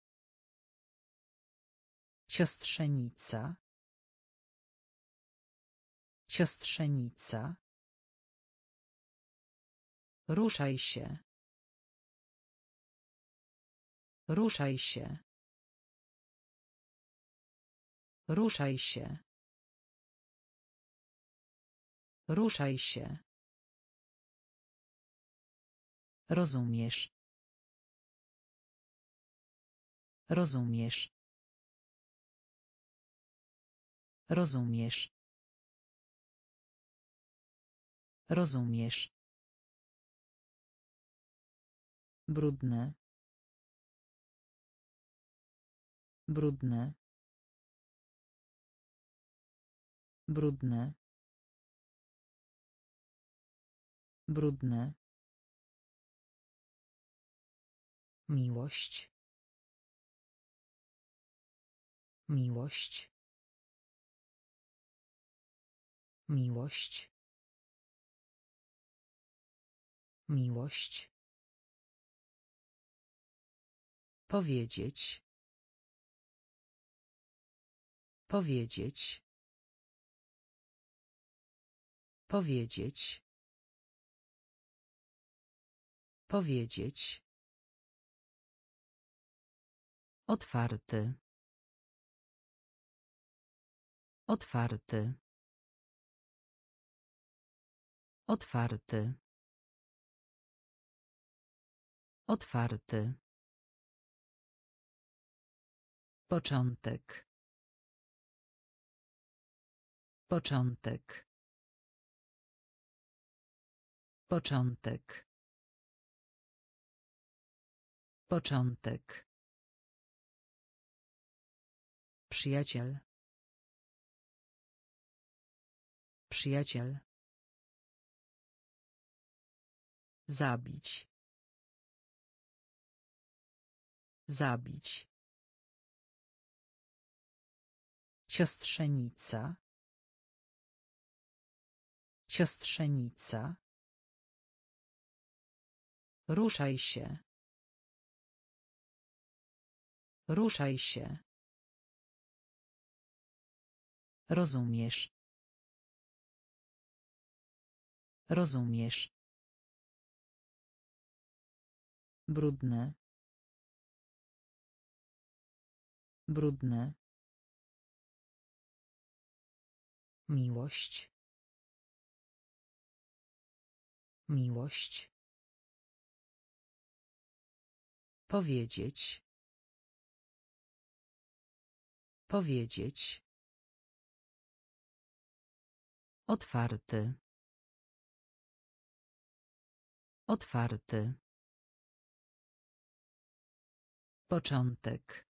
Siostrzenica. Siostrzenica. Ruszaj się. Ruszaj się. Ruszaj się. Ruszaj się. Rozumiesz. Rozumiesz. Rozumiesz. Rozumiesz. Brudne. Brudne. Brudne. Brudne. Miłość. Miłość. Miłość. Miłość. Powiedzieć. Powiedzieć. Powiedzieć. Powiedzieć. Otwarty. Otwarty. Otwarty. Otwarty. Początek. Początek. Początek. Początek. Przyjaciel. Przyjaciel. Zabić. Zabić. Siostrzenica. Siostrzenica. Ruszaj się. Ruszaj się. Rozumiesz. Rozumiesz. Brudne. Brudne. Miłość. Miłość. Powiedzieć. Powiedzieć. Otwarty. Otwarty. Początek.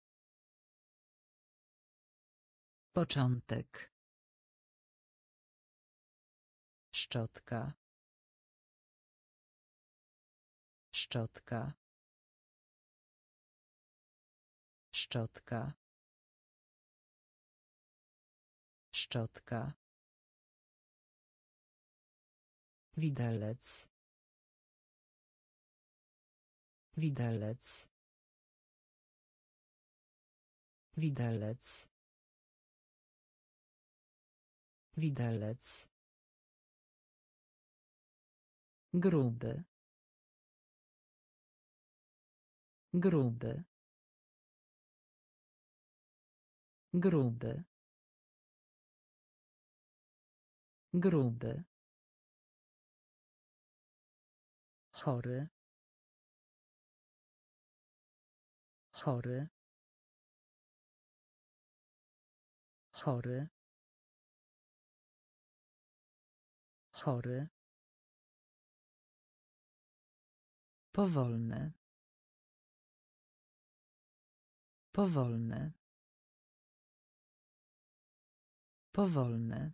Początek. Szczotka. Szczotka. Szczotka. Szczotka. Widelec. Widelec. Widelec. Widelec. Gruby. Gruby. Gruby. Gruby. Chory. Chory. Chory. chory, powolny, powolny, powolny,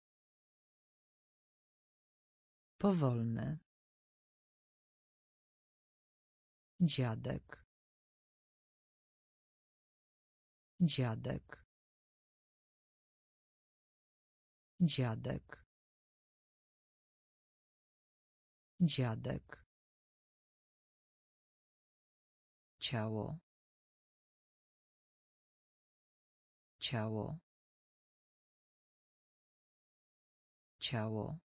powolny, dziadek, dziadek, dziadek, dziadek, ciało, ciało, ciało,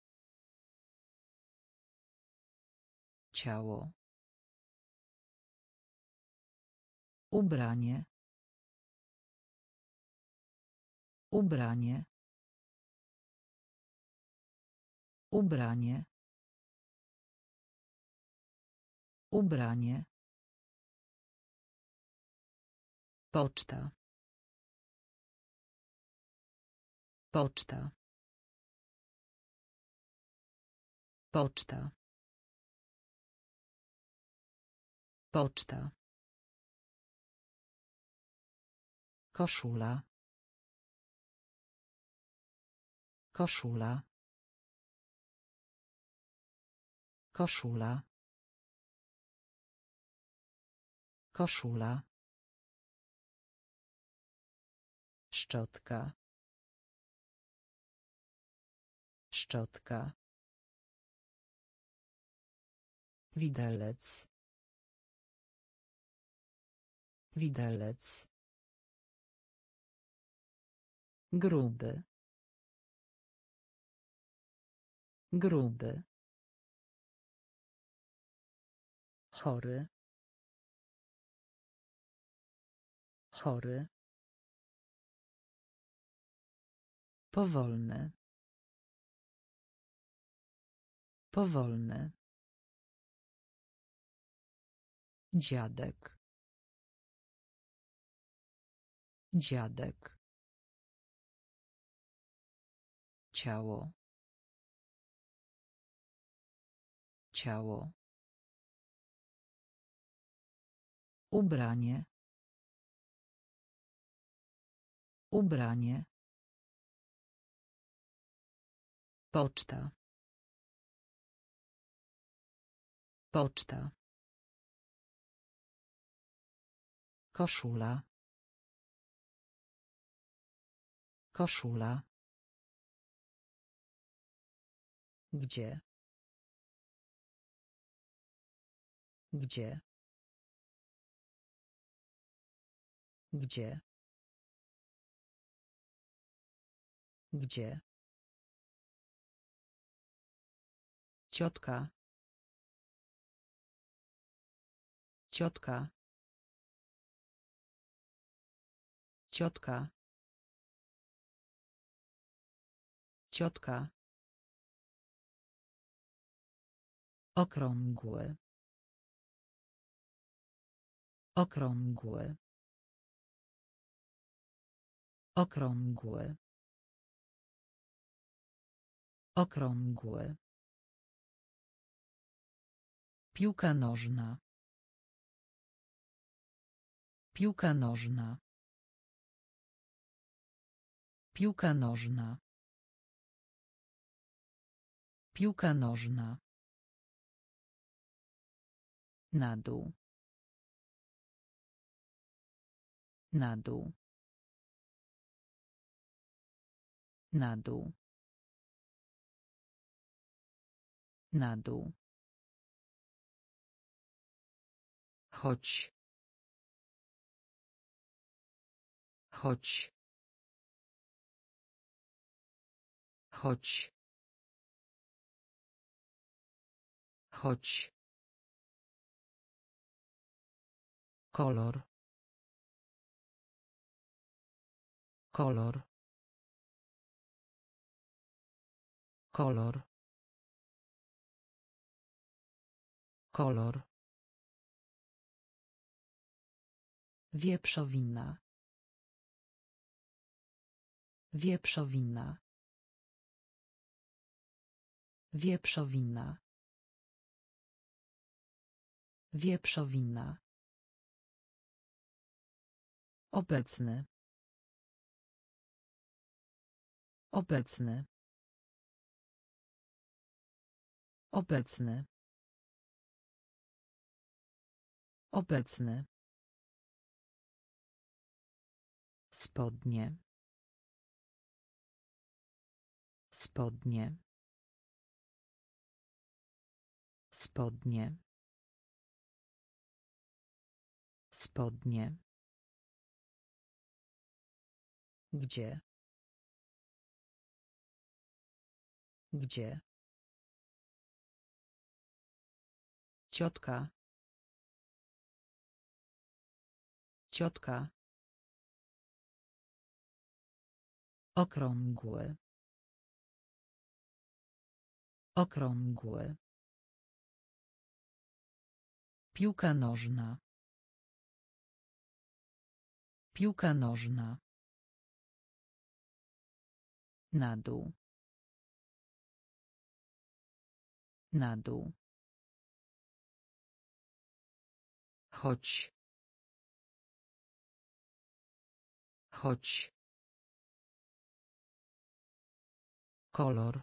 ciało, ubranie, ubranie, ubranie, ubranie, poczta, poczta, poczta, poczta, koszula, koszula, koszula, koszula, szczotka, szczotka, widelec, widelec, gruby, gruby, chory, chory, powolny, powolny, dziadek, dziadek, ciało, ciało, ubranie, ubranie, poczta, poczta, koszula, koszula, gdzie, gdzie, gdzie, gdzie, ciotka, ciotka, ciotka, ciotka, okrągły, okrągły, okrągły, okrągły, piłka nożna, piłka nożna, piłka nożna, piłka nożna, na dół, na dół, na dół, na dół, chodź, chodź, chodź, chodź, kolor, kolor, kolor, kolor, wieprzowina, wieprzowina, Wieprzowina. Wieprzowina. Obecny. Obecny. Obecny. Obecny. Spodnie. Spodnie. Spodnie. Spodnie. Gdzie? Gdzie? Ciotka. Ciotka. Okrągły. Okrągły. Piłka nożna. Piłka nożna. Na dół. Na dół. Chodź. Chodź. Kolor.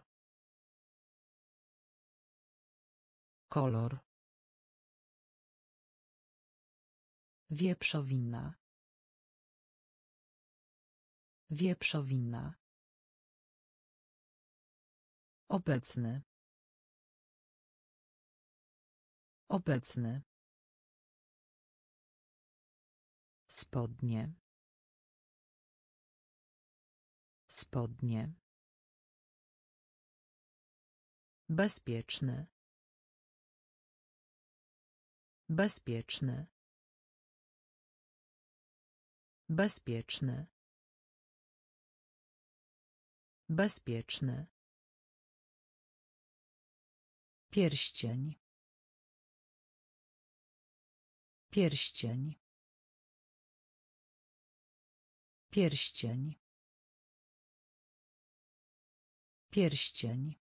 Kolor. Wieprzowina. Wieprzowina. Obecny. Obecny. Spodnie. Spodnie. Bezpieczny. Bezpieczny. Bezpieczny. Bezpieczny. Pierścień. Pierścień. Pierścień. Pierścień.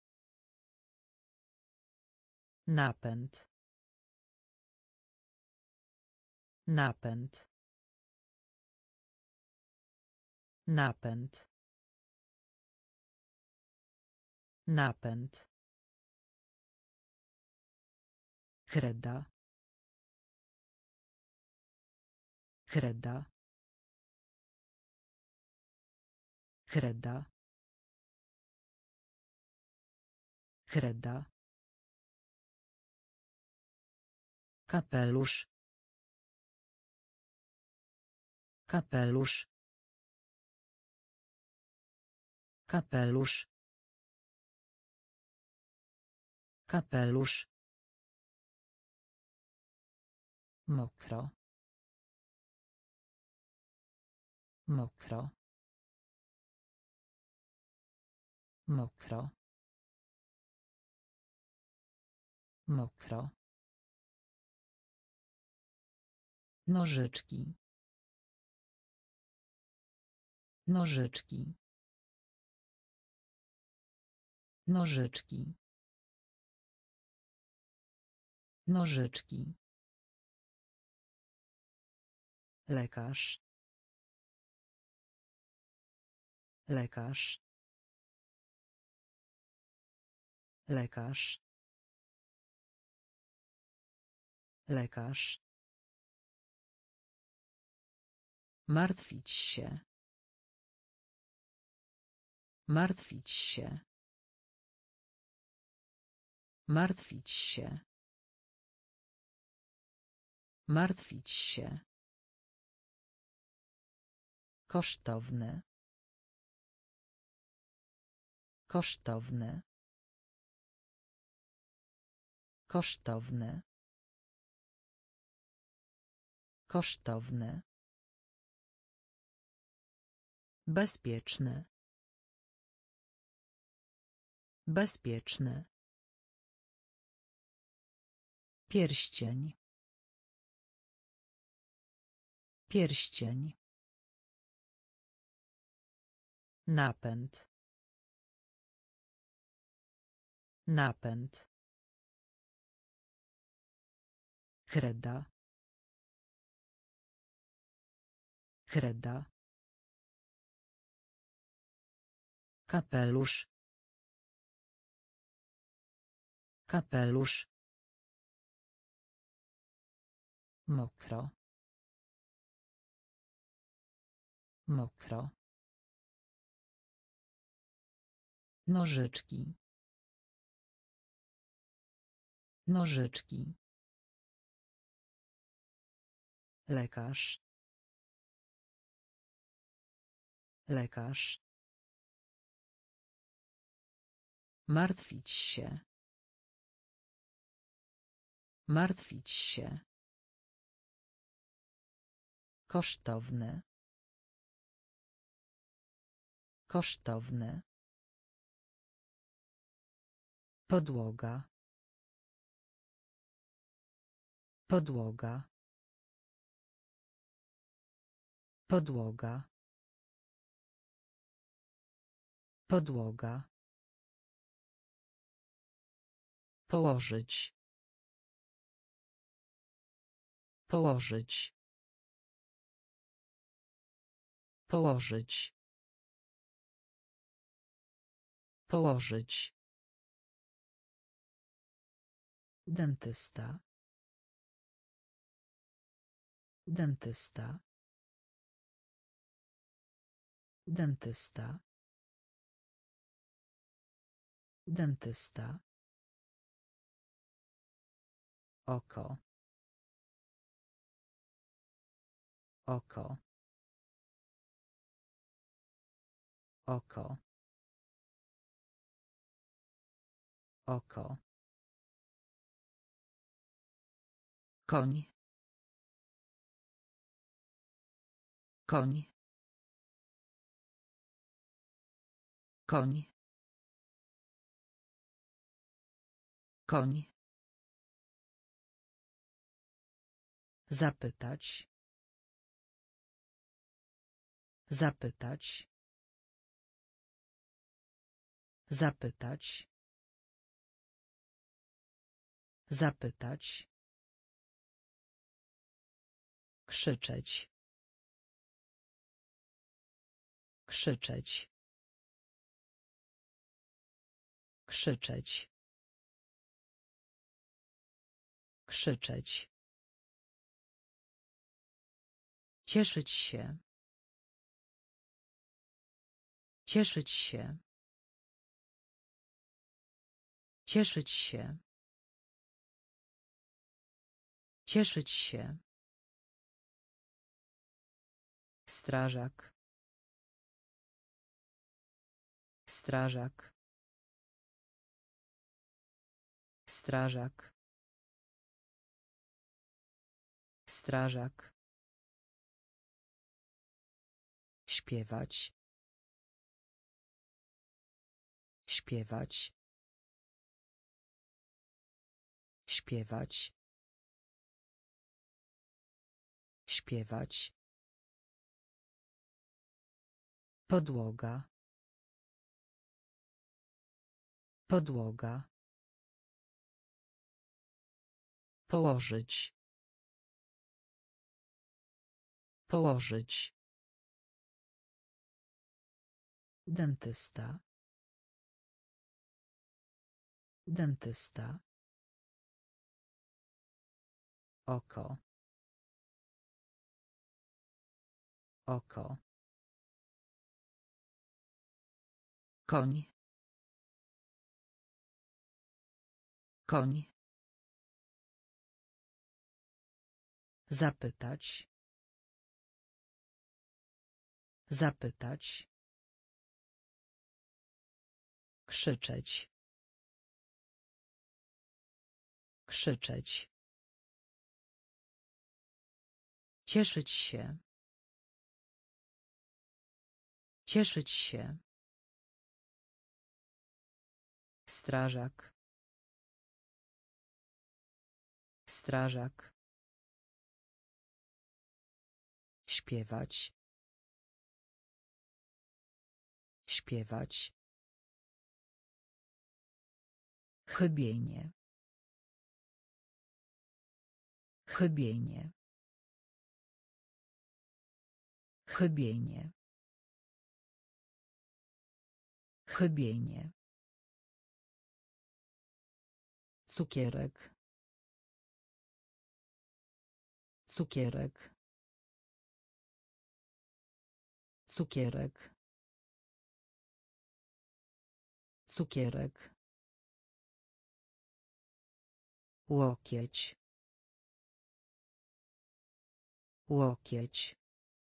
Napęd. Napęd. Napęd. Napęd. Kreda. Kreda. Kreda. Kreda. Kapelusz. Kapelusz. Kapelusz. Kapelusz. Mokro. Mokro. Mokro. Mokro. Nożyczki. Nożyczki. Nożyczki. Nożyczki. Lekarz. Lekarz. Lekarz. Lekarz. Martwić się. Martwić się. Martwić się. Martwić się. Kosztowne. Kosztowne. Kosztowne. Kosztowne. Bezpieczny. Bezpieczny. Pierścień. Pierścień. Napęd. Napęd. Kreda. Kreda. Kapelusz. Kapelusz. Mokro. Mokro. Nożyczki. Nożyczki. Lekarz. Lekarz. Martwić się. Martwić się. Kosztowne. Kosztowne. Podłoga. Podłoga. Podłoga. Podłoga. Położyć. Położyć. Położyć. Położyć. Dentysta. Dentysta. Dentysta. Dentysta. Oko. Oko. Oko. Oko. Koń. Koń. Koń. Koń. Zapytać. Zapytać. Zapytać. Zapytać. Krzyczeć. Krzyczeć. Krzyczeć. Krzyczeć. Cieszyć się. Cieszyć się. Cieszyć się. Cieszyć się. Strażak. Strażak. Strażak. Strażak. Śpiewać. Śpiewać. Śpiewać. Śpiewać. Podłoga. Podłoga. Położyć. Położyć. Dentysta. Dentysta. Oko. Oko. Koń. Koń. Zapytać. Zapytać. Krzyczeć. Krzyczeć. Cieszyć się. Cieszyć się. Strażak. Strażak. Śpiewać. Śpiewać. Chybienie. Chybienie. Chybienie. Chybienie. Cukierek. Cukierek. Cukierek. Cukierek. Łokieć. Łokieć.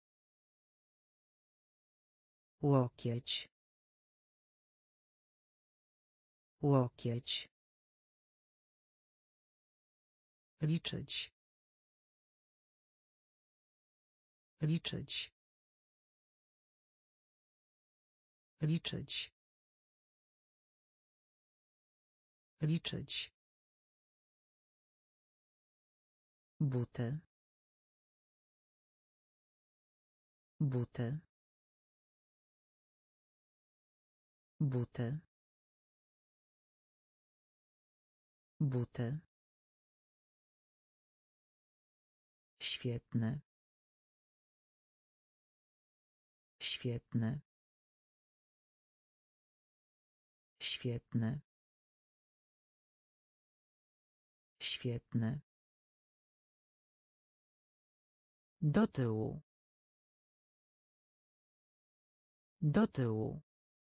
Łokieć. Łokieć. Liczyć. Liczyć. Liczyć. Liczyć. Buty. Buty. Buty. Buty. Świetny. Świetny. Świetny. Świetny. Do tyłu. Do tyłu.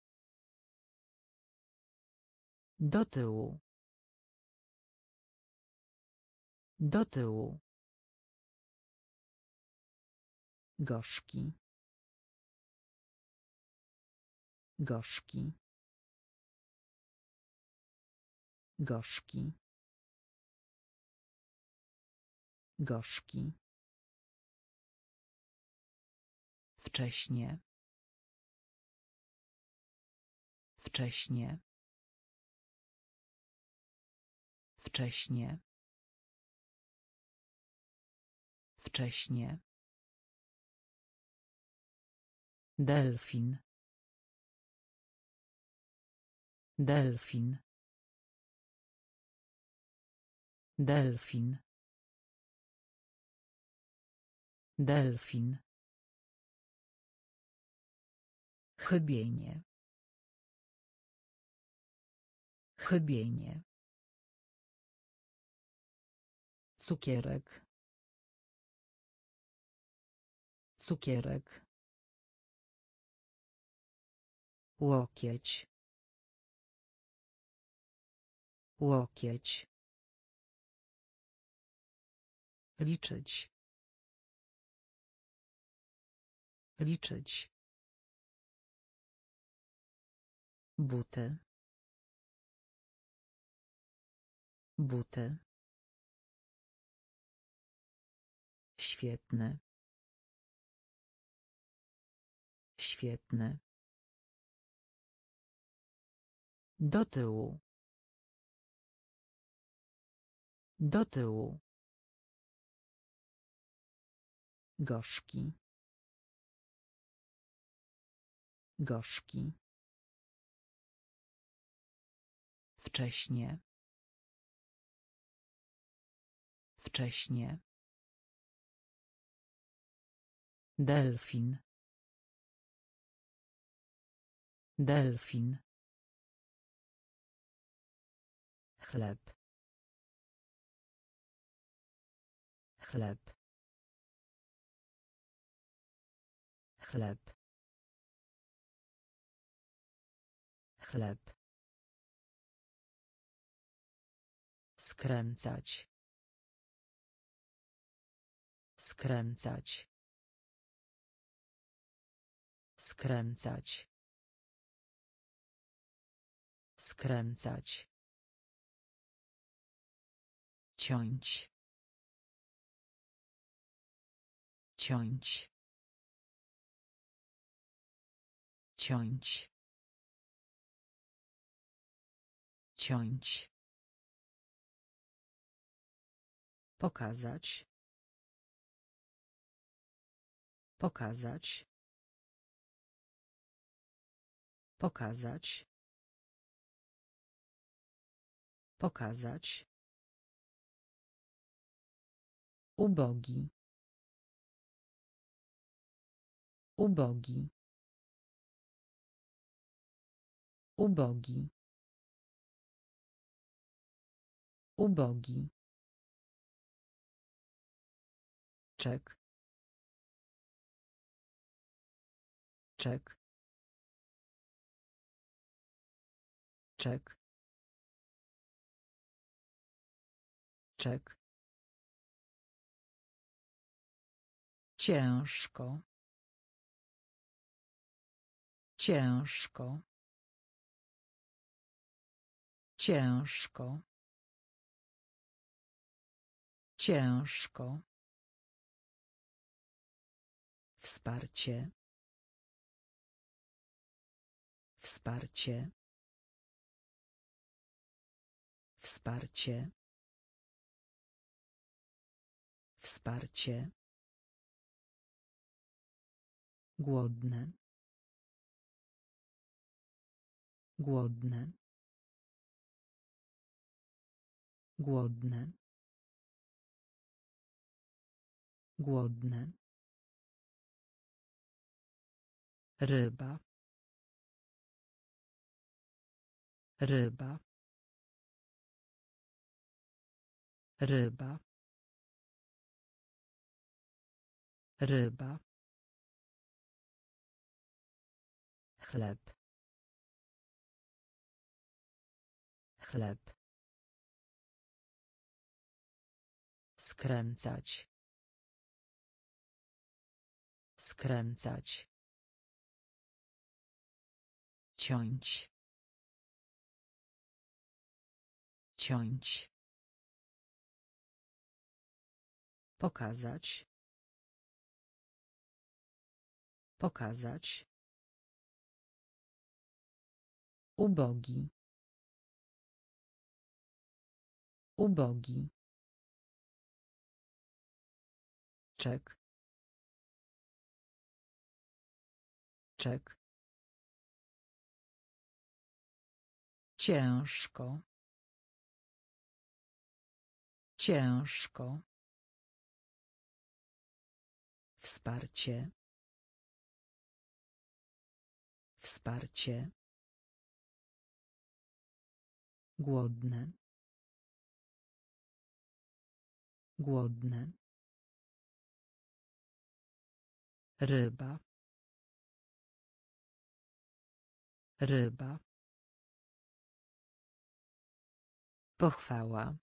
Do tyłu. Do tyłu. Gorzki. Gorzki. Gorzki. Gorzki. Wcześnie. Wcześnie. Wcześnie. Wcześnie. Delfin. Delfin. Delfin. Delfin. Chybienie. Chybienie. Cukierek. Cukierek. Łokieć. Łokieć. Liczyć. Liczyć. Buty. Buty. Świetny. Świetny. Do tyłu. Do tyłu. Gorzki. Gorzki. Wcześnie. Wcześnie. Delfin. Delfin. Chleb. Chleb. Chleb. Chleb. Skręcać. Skręcać. Skręcać. Skręcać. Ciąć. Ciąć. Ciąć. Ciąć. Pokazać. Pokazać. Pokazać. Pokazać. Ubogi. Ubogi. Ubogi. Ubogi. Czek. Czek. Czek. Czek. Ciężko. Ciężko. Ciężko. Ciężko. Wsparcie. Wsparcie. Wsparcie. Wsparcie. Głodne. Głodne. Głodne. Głodne. Ryba. Ryba. Ryba. Ryba. Chleb. Chleb. Skręcać. Skręcać. Ciąć. Ciąć. Pokazać. Pokazać. Ubogi. Ubogi. Czek. Czek. Ciężko. Ciężko. Wsparcie. Wsparcie. Głodne. Głodne. Ryba. Ryba. Pochwała.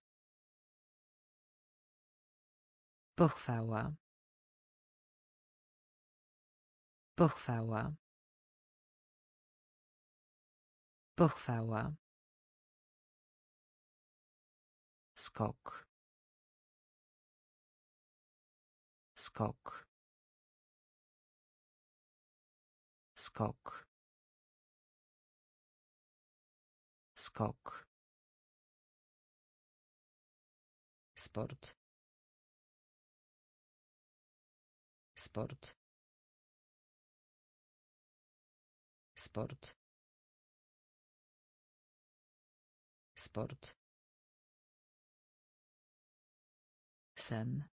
Pochwała. Pochwała. Pochwała. Skok. Skok. Skok. Skok. Sport. Sport. Sport. Sport. Sen.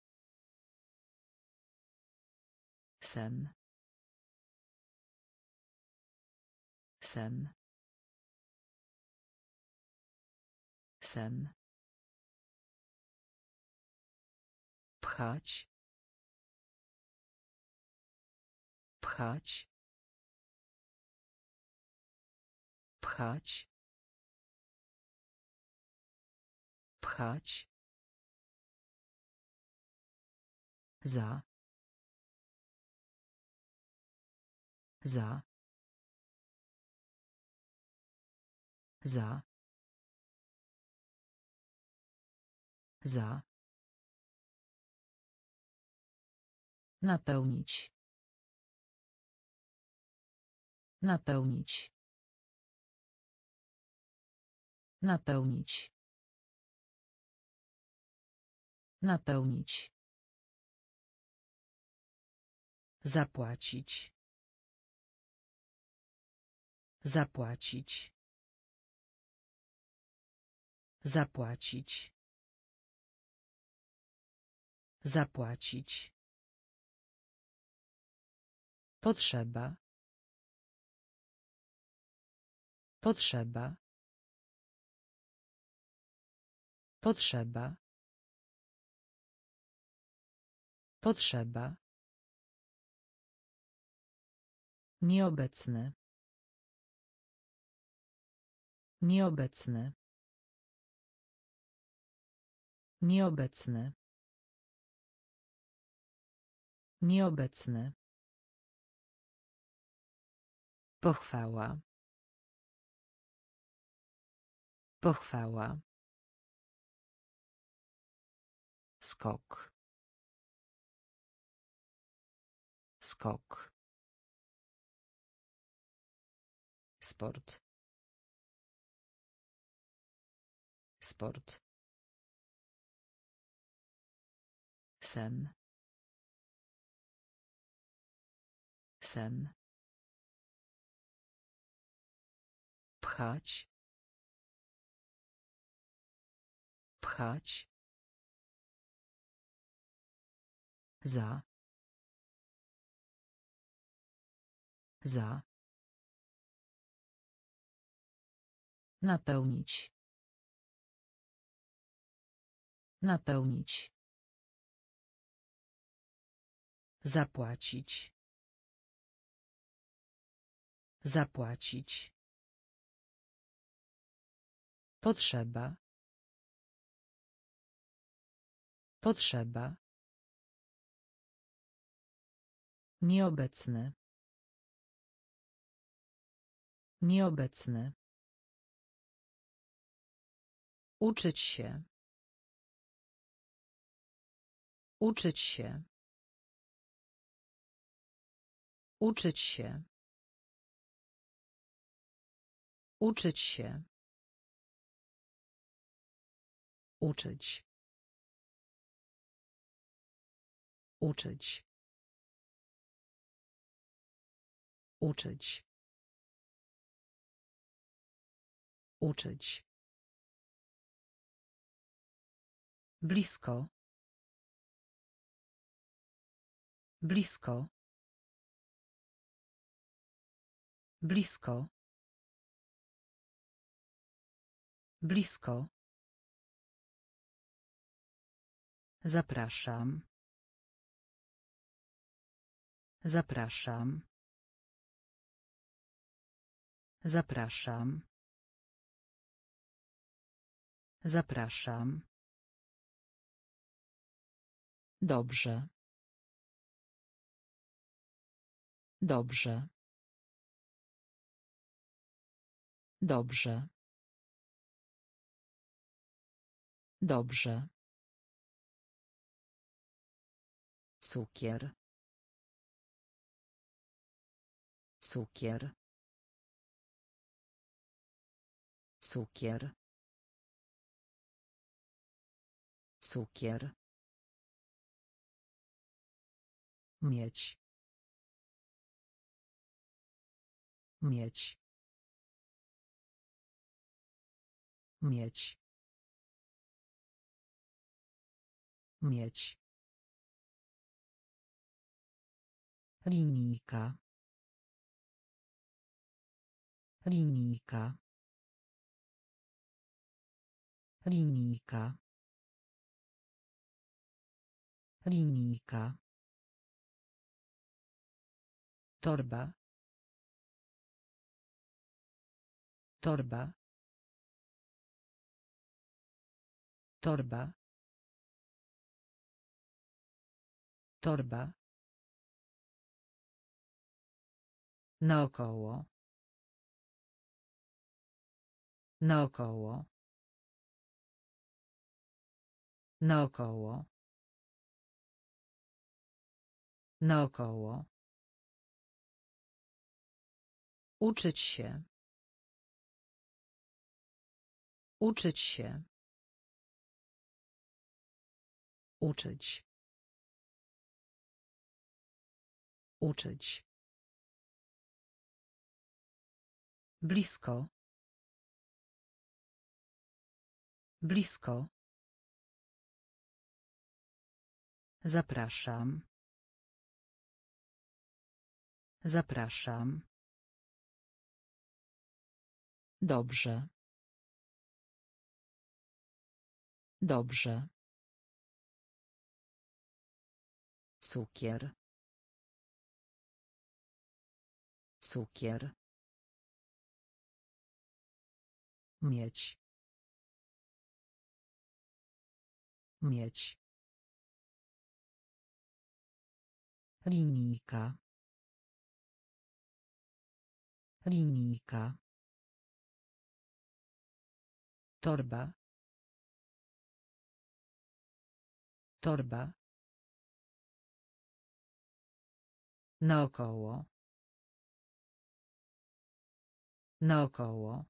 Sen. Sen. Sen. Pchać. Pchać. Pchać. Pchać. Za. Za. Za. Za. Napełnić. Napełnić. Napełnić. Napełnić. Zapłacić. Zapłacić. Zapłacić. Zapłacić. Potrzeba. Potrzeba. Potrzeba. Potrzeba. Nieobecny. Nieobecny. Nieobecny. Nieobecny. Pochwała. Pochwała. Skok. Skok. Sport. Sport. Sen. Sen. Pchać. Pchać. Za. Za. Napełnić. Napełnić. Zapłacić. Zapłacić. Potrzeba. Potrzeba. Nieobecny. Nieobecny. Uczyć się. Uczyć się. Uczyć się. Uczyć się. Uczyć. Uczyć. Uczyć. Uczyć. Blisko. Blisko. Blisko. Blisko. Zapraszam. Zapraszam. Zapraszam. Zapraszam. Dobrze. Dobrze. Dobrze. Dobrze. Cukier. Cukier. Cukier. Cukier. Mieć. Mieć. Mieć. Mieć. Linijka. Linijka. Linijka. Linijka. Torba. Torba. Torba. Torba. Naokoło. Naokoło. Naokoło. Naokoło. Uczyć się. Uczyć się. Uczyć. Uczyć. Blisko. Blisko. Zapraszam. Zapraszam. Dobrze. Dobrze. Cukier. Cukier. Mieć. Mieć. Linijka. Linijka. Torba. Torba. Naokoło. Naokoło.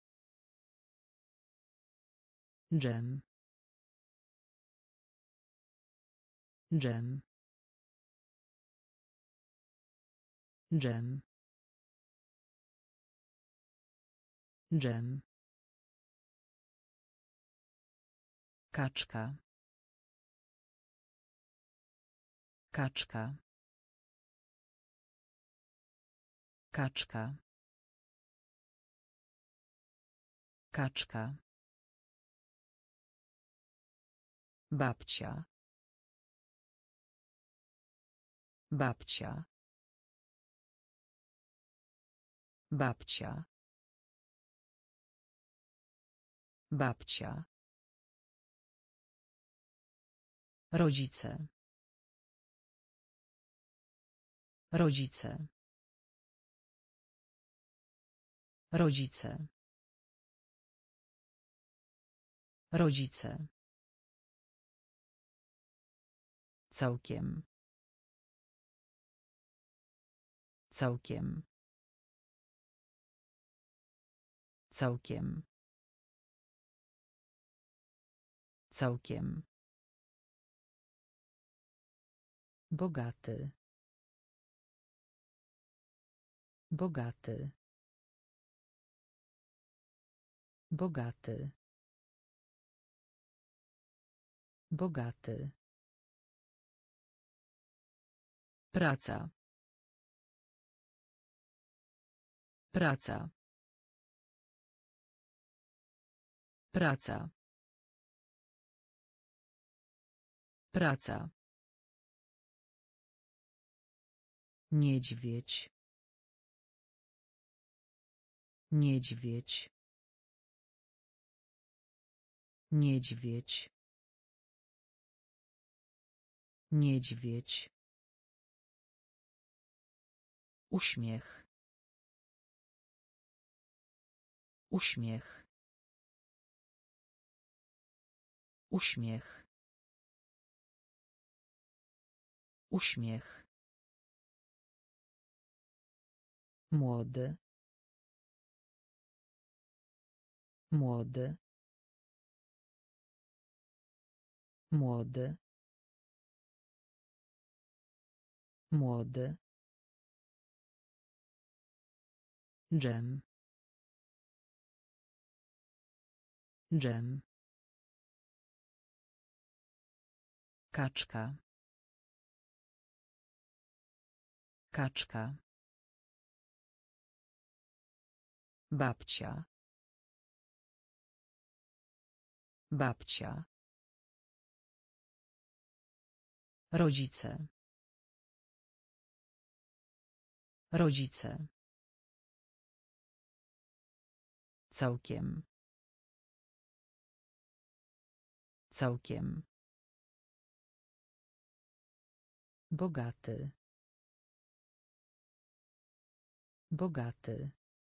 Dżem. Dżem. Dżem. Dżem. Kaczka. Kaczka. Kaczka. Kaczka. Babcia. Babcia. Babcia. Babcia. Rodzice. Rodzice. Rodzice. Rodzice. Całkiem. Całkiem. Całkiem. Całkiem. Bogaty. Bogaty. Bogaty. Bogaty. Praca. Praca. Praca. Praca. Niedźwiedź. Niedźwiedź. Niedźwiedź. Niedźwiedź. Uśmiech. Uśmiech. Uśmiech. Uśmiech. Młody. Młody. Młody. Młody. Dżem. Dżem. Kaczka. Kaczka. Babcia. Babcia. Rodzice. Rodzice. Całkiem. Całkiem. Bogaty. Bogaty.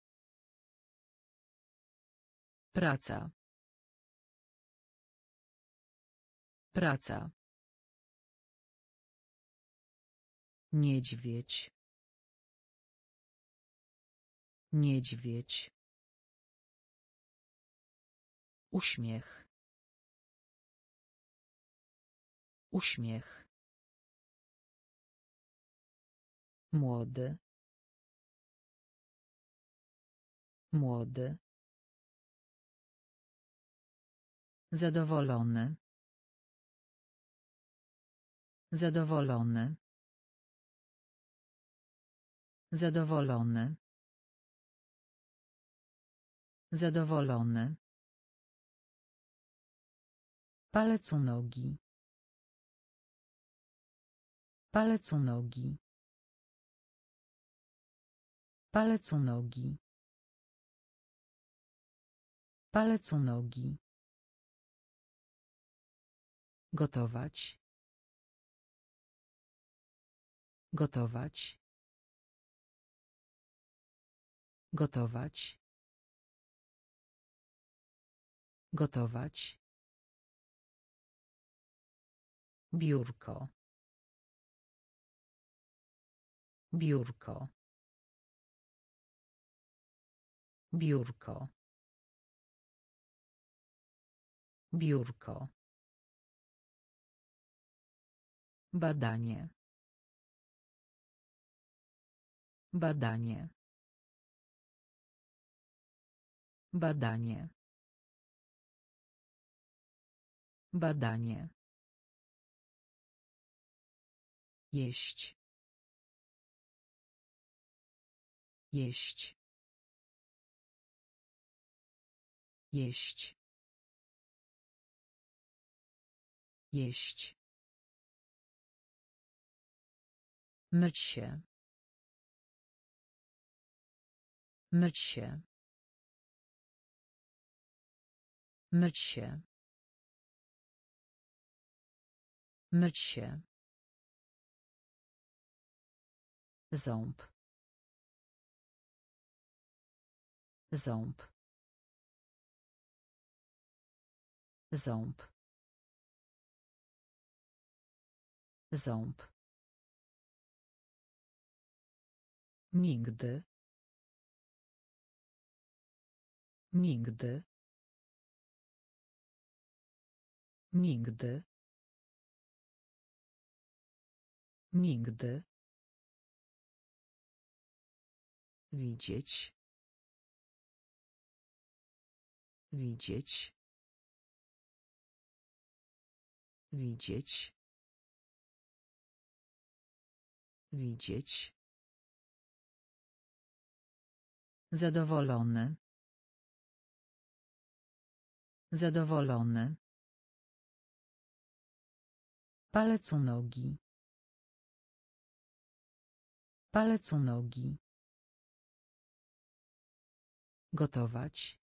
Praca. Praca. Niedźwiedź. Niedźwiedź. Uśmiech. Uśmiech. Młody. Młody. Zadowolony. Zadowolony. Zadowolony. Zadowolony. Palec u nogi. Palec u nogi. Palec u nogi. Palec u nogi. Gotować. Gotować. Gotować. Gotować. Biurko. Biurko. Biurko. Biurko. Badanie. Badanie. Badanie. Badanie. Jeść. Jeść. Jeść. Jeść. Myć się. Myć się. Myć się. Myć się. Ząb. Ząb. Ząb. Ząb. Nigdy. Nigdy. Nigdy. Nigdy. Widzieć. Widzieć. Widzieć. Widzieć. Zadowolony. Zadowolony. Palec u nogi. Palec u nogi. Gotować.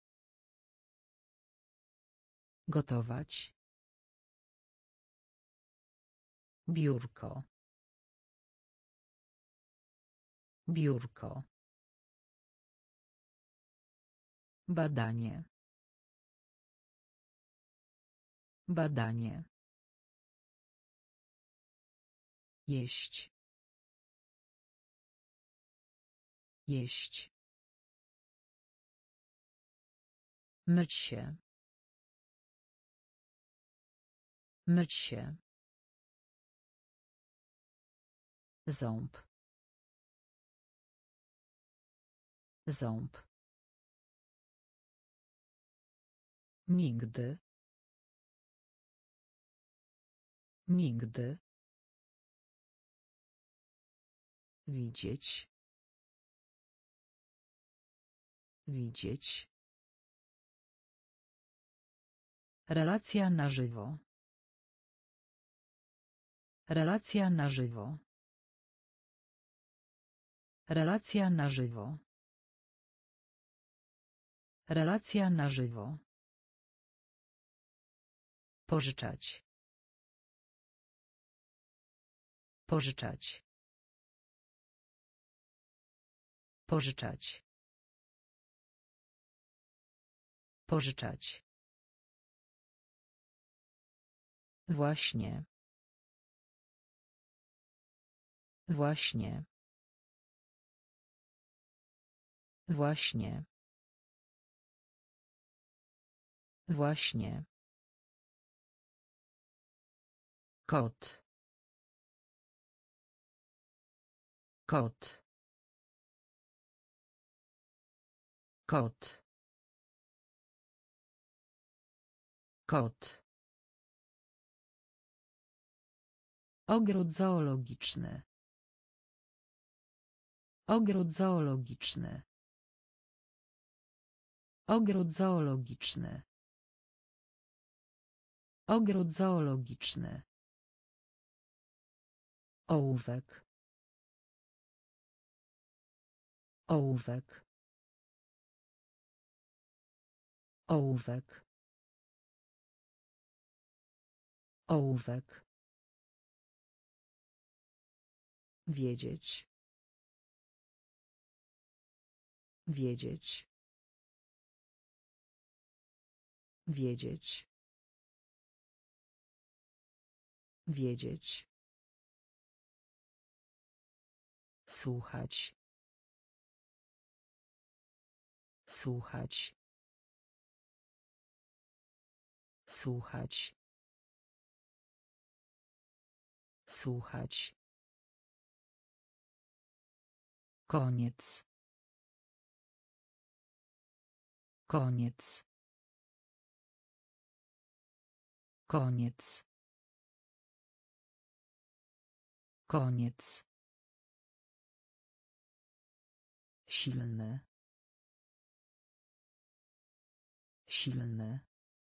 Gotować. Biurko. Biurko. Badanie. Badanie. Jeść. Jeść. Myć się. Myć się. Ząb. Ząb. Nigdy. Nigdy. Widzieć. Widzieć. Relacja na żywo. Relacja na żywo. Relacja na żywo. Relacja na żywo. Pożyczać. Pożyczać. Pożyczać. Pożyczać. Właśnie. Właśnie. Właśnie. Właśnie. Kot. Kot. Kot. Kot. Ogród zoologiczny. Ogród zoologiczny. Ogród zoologiczny. Ogród zoologiczny. Ołówek. Ołówek. Ołówek. Ołówek. Wiedzieć. Wiedzieć. Wiedzieć. Wiedzieć. Słuchać. Słuchać. Słuchać. Słuchać. Koniec. Koniec. Koniec. Koniec. Silny. Silny.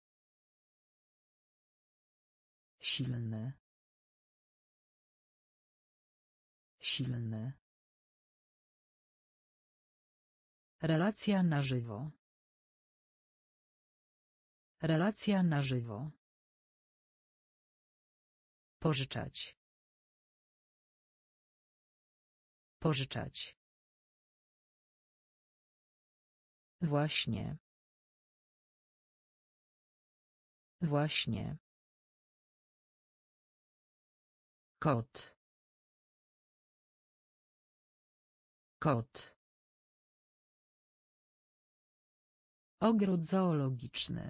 Silny. Silny. Relacja na żywo. Relacja na żywo. Pożyczać. Pożyczać. Właśnie. Właśnie. Kot. Kot. Ogród zoologiczny.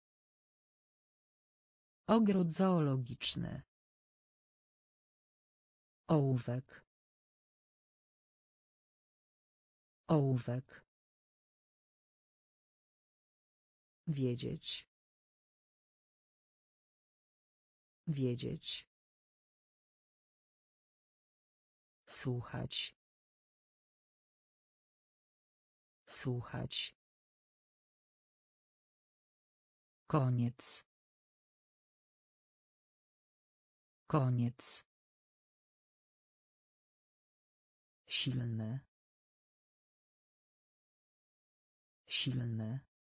Ogród zoologiczny. Ołówek. Ołówek. Wiedzieć. Wiedzieć. Słuchać. Słuchać. Koniec. Koniec. Silny. Silny.